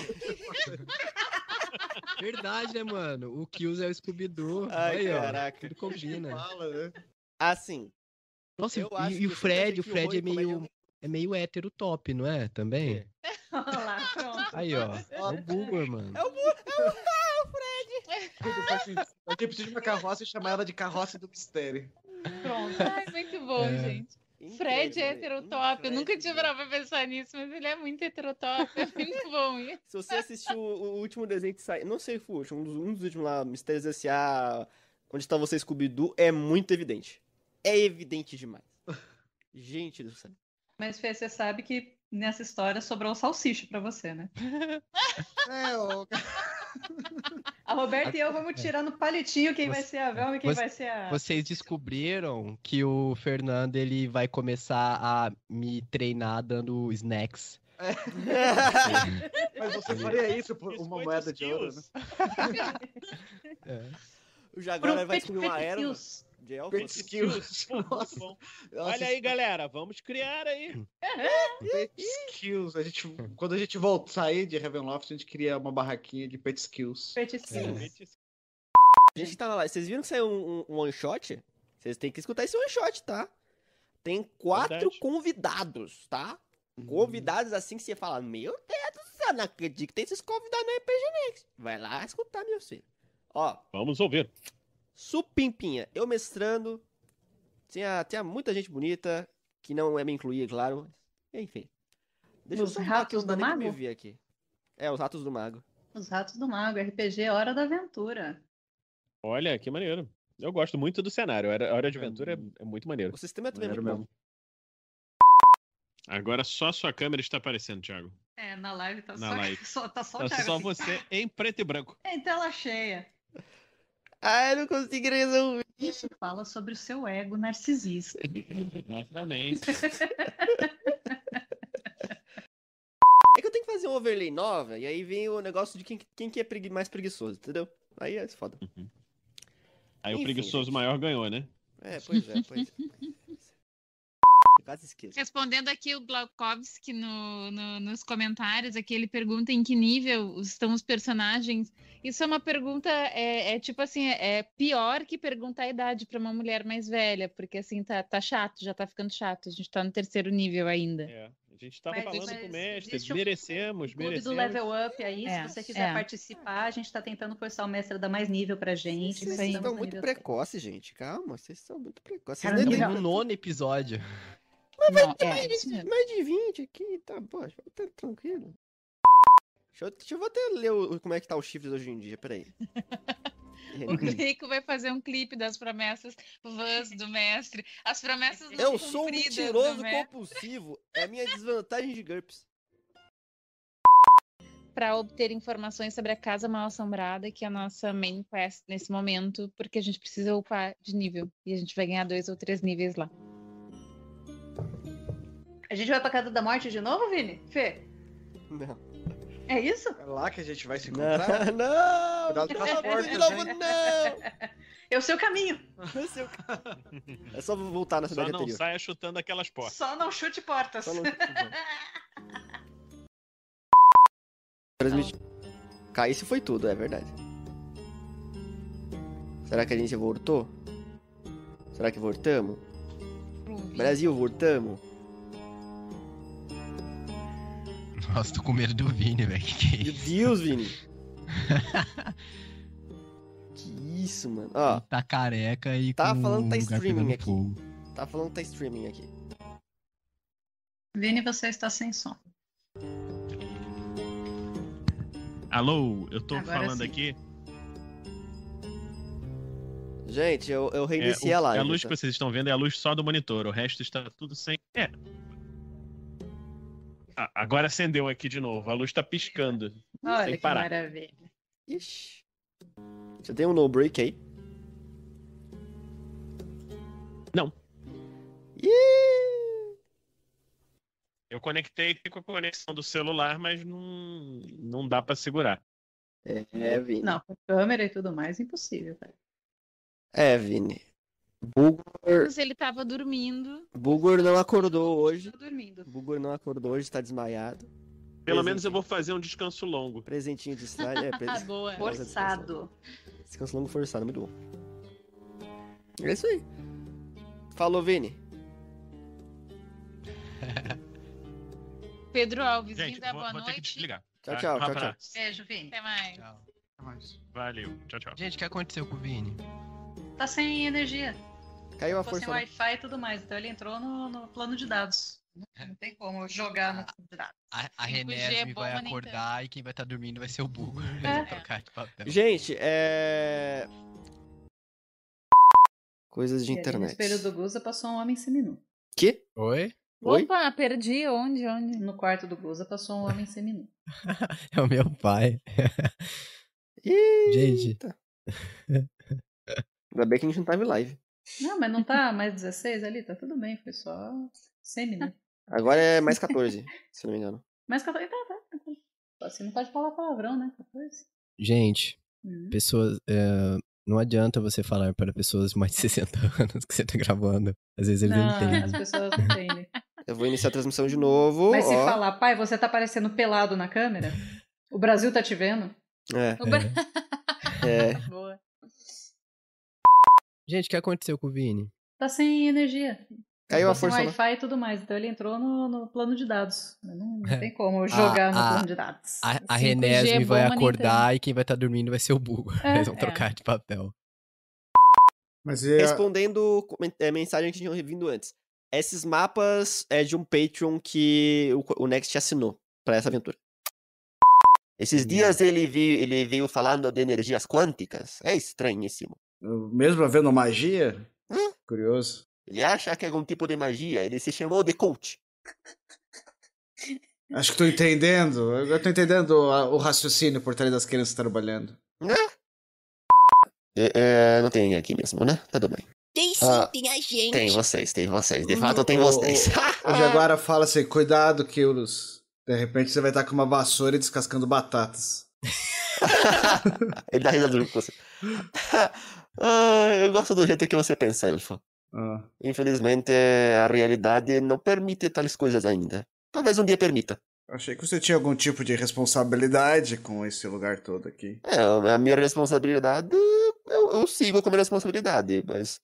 Verdade, né, mano? O Kills é o Scooby-Doo. Ai, Aí, ó, caraca. tudo combina. Fala, né? Assim, Nossa, Eu acho e, que e o eu Fred, o sempre achei que Fred é horror e meio, é meio hétero top, não é? Também? Olha lá, pronto. Aí, ó. É o Bulgor, mano. é o, é o, é o Fred. Tudo faz sentido. A gente precisa de uma carroça e chamar ela de carroça do mistério. Pronto. Ai, muito bom, É. gente. Fred Incrível, é heterotop. Eu Fred, nunca tinha velho. parado pra pensar nisso, mas ele é muito heterotop. É muito bom isso. Se você assistiu o, o último desenho que saiu, não sei se foi o último, um dos, um dos últimos lá, Mistérios S A, onde está você Scooby-Doo, é muito evidente. É evidente demais. Gente do céu. Mas, Fê, você sabe que nessa história sobrou salsicha pra você, né? É, ó. A Roberta e eu vamos tirar no palitinho quem vai Você- ser a Velma e quem você- vai ser a... Vocês descobriram que o Fernando ele vai começar a me treinar dando snacks. Mas você faria isso por uma Biscoitos moeda de ouro, né? Skills. É. O Jaguar Pro vai pet- descobrir uma pet erva skills. de elfo. Pet skills. Pô, muito Nossa. bom. Nossa, Olha aí, galera. Vamos criar aí. Pet skills. A gente, quando a gente voltar sair de Ravenloft, a gente cria uma barraquinha de pet skills. Pet skills. A gente tava lá. Vocês viram que saiu um, um- um one shot? Vocês têm que escutar esse one shot, tá? Tem quatro Verdade. convidados, tá? Convidados assim que você fala, meu Deus do céu, não acredito que tem esses convidados no R P G Next. Vai lá escutar, meu filho. Ó, Vamos ouvir. Supimpinha, eu mestrando. Tinha, tinha muita gente bonita, que não é me incluir, claro. mas, Enfim. Deixa Os eu só dar aqui ratos um do dano que eu me mago? vi aqui. É, os ratos do mago. Os Ratos do Mago, R P G Hora da Aventura. Olha, que maneiro. Eu gosto muito do cenário. A Hora de Aventura é, é muito maneiro. O sistema também é Maneiro muito bom. Agora só a sua câmera está aparecendo, Thiago. É, na live tá Na só, live. só- tá só o Tá Thiago só assim. você em preto e branco. É, em tela cheia. Ah, eu não consegui resolver. Isso fala sobre o seu ego narcisista. Exatamente. É que eu tenho que fazer um overlay nova, e aí vem o negócio de quem, quem que é pregui- mais preguiçoso, entendeu? Aí é foda. Aí Enfim, o preguiçoso gente. maior ganhou, né? É, pois é, pois é. Eu quase esqueço. Respondendo aqui o Glaukovski no, no- nos comentários, aqui ele pergunta em que nível estão os personagens. Isso é uma pergunta, é, é tipo assim, é, é pior que perguntar a idade para uma mulher mais velha, porque assim, tá, tá chato, já tá ficando chato, a gente tá no terceiro nível ainda. É. A gente tava Mas- falando mas com o mestre, existe o merecemos, Clube merecemos. do Level Up aí, É, se você quiser é. participar, a gente tá tentando forçar o mestre a dar mais nível pra gente. Vocês mas estamos estão no muito nível precoces, gente. Calma, vocês estão muito precoces. Cara, Vocês nem Estamos têm- no nono episódio. Não, é, mais, isso de, mesmo. mais de vinte aqui, tá bom, tá tranquilo. Deixa eu, deixa eu vou até ler o, como é que tá o chifres hoje em dia, peraí. O Rico vai fazer um clipe das promessas vãs do mestre. As promessas não Eu sou um cumpridas mentiroso do mestre. compulsivo. É a minha desvantagem de GURPS. Para obter informações sobre a Casa Mal Assombrada, que é a nossa main quest nesse momento, porque a gente precisa upar de nível. E a gente vai ganhar dois ou três níveis lá. A gente vai pra Casa da Morte de novo, Vini? Fê? Não. É isso? É lá que a gente vai se encontrar? Não, não! Cuidado com as Não, portas, de novo, hein? não! É o seu caminho. Esse é o ca- É só voltar na Só cidade não anterior. saia chutando aquelas portas. Só não chute portas. Só não- Transmitir. Caísse foi tudo, é verdade. Será que a gente voltou? Será que voltamos? Brasil, voltamos? Nossa, tô com medo do Vini, velho. Que que é Meu isso? Deus, Vini. Que isso, mano. Ó, Tá careca e Tá com falando que tá o lugar streaming pegando aqui. fogo. Tá falando que tá streaming aqui. Vini, você está sem som. Alô, eu tô Agora falando sim. aqui. Gente, eu, eu reiniciei É, a o- live. a luz tá? que vocês estão vendo é a luz só do monitor, o resto está tudo sem. É. Ah, agora acendeu aqui de novo, a luz tá piscando. Olha sem que parar. maravilha. Ixi. Você tem um no break aí? Não. Ih! Eu conectei com a conexão do celular, mas não, não dá pra segurar. É, Vini. Não, com câmera e tudo mais, impossível, velho. É, Vini. Bugor. Mas ele tava dormindo. Bugor não acordou hoje. Tô dormindo. Bugor não acordou hoje, tá desmaiado. Pelo menos eu vou fazer um descanso longo. Presentinho de slide. É, pres... Boa. Forçado. Descanso longo forçado, muito bom. É isso aí. Falou, Vini. Pedro Alves, Gente, ainda vou, boa vou ter que noite. desligar. Tchau, tá? tchau, Um tchau, tchau. abraço. Beijo, Vini. Até mais. Valeu, tchau, tchau. Gente, o que aconteceu com o Vini? Tá sem energia. Caiu a Ficou força. sem Wi-Fi e tudo mais, então ele entrou no, no plano de dados. Não tem como jogar no plano de dados. A, a cinco G é Renesme bom, vai mas nem acordar e quem vai estar dormindo vai ser o Bugor. É. Trocar de papel. Gente, é. Coisas de E ali no internet. espelho do Guza passou um homem seminu. Que? Oi? Oi? Opa, perdi. Onde? Onde? No quarto do Guza passou um homem seminu. É o meu pai. Ih, Gente. Ainda bem que a gente não tava em live. Não, mas não tá mais dezesseis ali? Tá tudo bem, foi só seminu. Agora é mais quatorze, se não me engano. Mas quatorze, tá, tá, tá. Assim não pode falar palavrão, né? quatorze. Gente, Hum. pessoas. é, não adianta você falar para pessoas mais de sessenta anos que você tá gravando. Às vezes eles não, Não, entendem. as pessoas não entendem. Eu vou iniciar a transmissão de novo. Mas se ó. falar, pai, você tá parecendo pelado na câmera? O Brasil tá te vendo? É. O Bra- É. Boa. Gente, o que aconteceu com o Vini? Tá sem energia. Caiu a Ficou força sem lá. Wi-Fi e tudo mais. Então ele entrou no, no plano de dados. Não, não É. tem como jogar no A- a- plano de dados. A, a cinco G Renesme é bom, vai mas nem acordar e quem vai estar dormindo vai ser o Bugor. É. Eles vão É. trocar de papel. Mas e a- Respondendo coment- é, mensagem que tinham vindo antes. Esses mapas é de um Patreon que o, o Next assinou pra essa aventura. Esses dias ele veio, ele veio falando de energias quânticas. É estranhíssimo. mesmo havendo magia? Hã? Curioso. Ele acha que é algum tipo de magia. Ele se chamou de coach. Acho que tô entendendo. Eu tô entendendo a- o raciocínio por trás das crianças trabalhando. Né? É, é, não tem aqui mesmo, né? Tudo bem. Tem sim, Ah, tem a gente. Tem vocês, tem vocês. De fato, tem O- vocês. O Jaguara fala assim: cuidado, Kyurus. De repente você vai estar com uma vassoura e descascando batatas. Ele dá risada junto com você. Ah, eu gosto do jeito que você pensa, Elfo. Ah. Infelizmente, a realidade não permite tais coisas ainda. Talvez um dia permita. Achei que você tinha algum tipo de responsabilidade com esse lugar todo aqui. É, a minha responsabilidade, eu, eu sigo com a minha responsabilidade, mas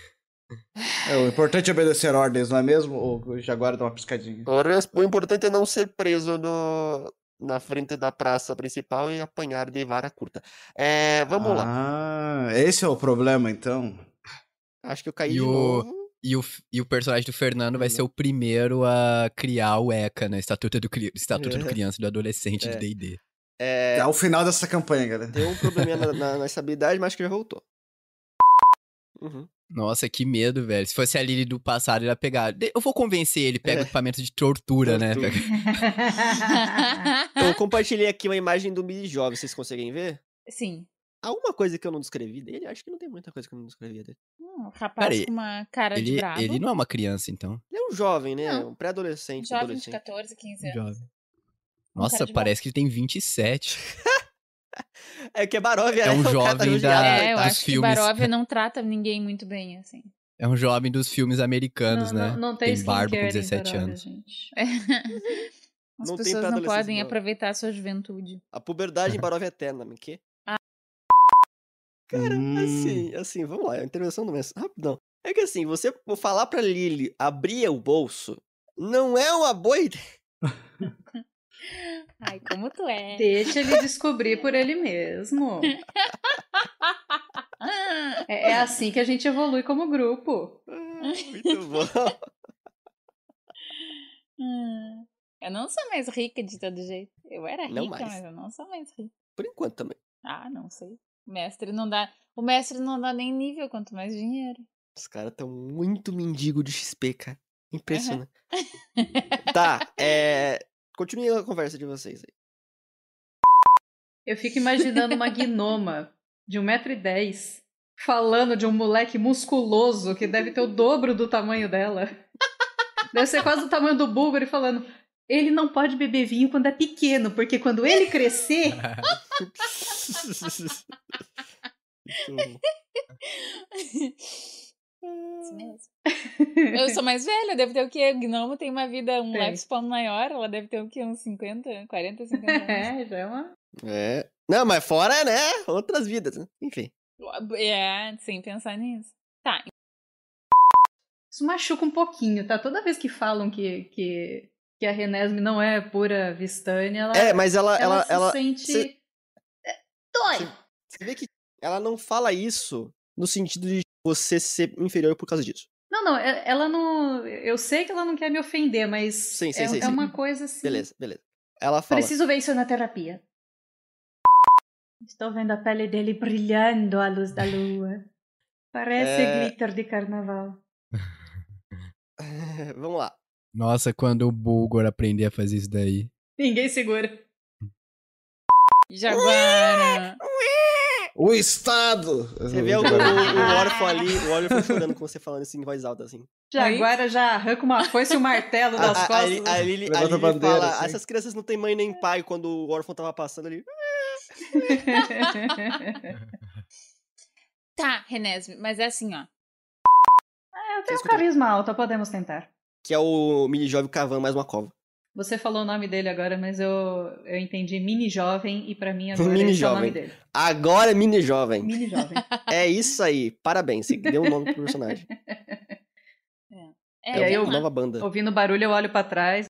É, o importante é obedecer ordens, não é mesmo? Ou o Jaguara dá uma piscadinha? o, res- o importante é não ser preso no, na frente da praça principal e apanhar de vara curta. É, vamos lá. Ah, esse é o problema então. Acho que eu caí E de o, novo. e, o, e o personagem do Fernando vai ser o primeiro a criar o E C A, né? Estatuto do, cri- Estatuto do É. Criança e do Adolescente É. de D e D. É, É o final dessa campanha, galera. deu um probleminha na, na, na estabilidade, mas acho que já voltou. Uhum. Nossa, que medo, velho. Se fosse a Lily do passado, ele ia pegar. De- Eu vou convencer ele, pega É. o equipamento de tortura, né? Tortura. Pega- Eu compartilhei aqui uma imagem do Midi Jovem, vocês conseguem ver? Sim. Alguma coisa que eu não descrevi dele? Acho que não tem muita coisa que eu não descrevi dele. Hum, o rapaz Peraí, com uma cara de Ele, bravo. ele não é uma criança, então. Ele é um jovem, né? Não. Um pré-adolescente, Jovem de adolescente. catorze, quinze anos. Jovem. Um Nossa, cara de parece que ele tem vinte e sete. É que é Baróvia, É né? um O cara tá jovem judiado, da- É, eu coitado. dos acho filmes. que Baróvia não trata ninguém muito bem, assim. É um jovem dos filmes americanos, Não, né? não, não tem, tem barba com skincare em dezessete Baróvia, anos. gente. As Não tem pessoas não pré-adolescente, podem não. aproveitar a sua juventude. A puberdade em Baróvia eterna, mas que? Ah. Cara, Hum. assim, assim, vamos lá, a intervenção do mestre. Rapidão. É que assim, você vou falar pra Lily abrir o bolso não é uma boa ideia. Ai, como tu é. Deixa ele descobrir por ele mesmo. É, é assim que a gente evolui como grupo. Muito bom. Hum, eu não sou mais rica de todo jeito. Eu era rica, Não mais. mas eu não sou mais rica. Por enquanto também. Ah, não sei. O mestre não dá. O mestre não dá nem nível, quanto mais dinheiro. Os caras tão muito mendigo de X P, cara. Impressionante. Tá, é... Continue a conversa de vocês aí. Eu fico imaginando uma gnoma de um metro e dez falando de um moleque musculoso que deve ter o dobro do tamanho dela. Deve ser quase o tamanho do Bulgur e falando: ele não pode beber vinho quando é pequeno, porque quando ele crescer... Isso mesmo. Eu sou mais velha, deve ter o quê? O gnomo tem uma vida, um Tem. lifespan maior, ela deve ter o quê? Uns cinquenta, quarenta, cinquenta anos. É, já é uma... É. Não, mas fora, né? Outras vidas, né? Enfim. É, sem pensar nisso. Tá. Isso machuca um pouquinho, tá? Toda vez que falam que, que, que a Renesme não é pura Vistânia, ela, É, mas ela... ela, ela, se ela sente... cê- É, dói! Você vê que ela não fala isso no sentido de você ser inferior por causa disso. Não, não, é- ela não... Eu sei que ela não quer me ofender, mas Sim, sim, é, sim, é sim. uma coisa assim... Beleza, beleza. Ela fala... Preciso ver isso na terapia. Estou vendo a pele dele brilhando à luz da lua. Parece É. glitter de carnaval. Vamos lá. Nossa, quando o Bulgur aprender a fazer isso daí. Ninguém segura. Jaguara. O Estado! Você vê o, o, o órfão ali, o órfão chorando com você falando isso em voz alta, assim. Jaguara já arranca uma foice e um martelo das A, a, costas. a, Lili- a Lili, a Levanta a Lili bandeira, fala, assim. essas crianças não têm mãe nem pai, quando o órfão tava passando ali. Tá, Renesme, mas é assim, ó. Eu tenho um carisma alto, podemos tentar. Que é o mini jovem cavando mais uma cova. Você falou o nome dele agora, mas eu, eu entendi mini jovem e pra mim agora Mini esse é o nome jovem. dele. Agora é mini jovem. Mini jovem. É isso aí. Parabéns, você deu um nome pro personagem. É, E aí eu, nova banda. ouvindo barulho, eu olho pra trás.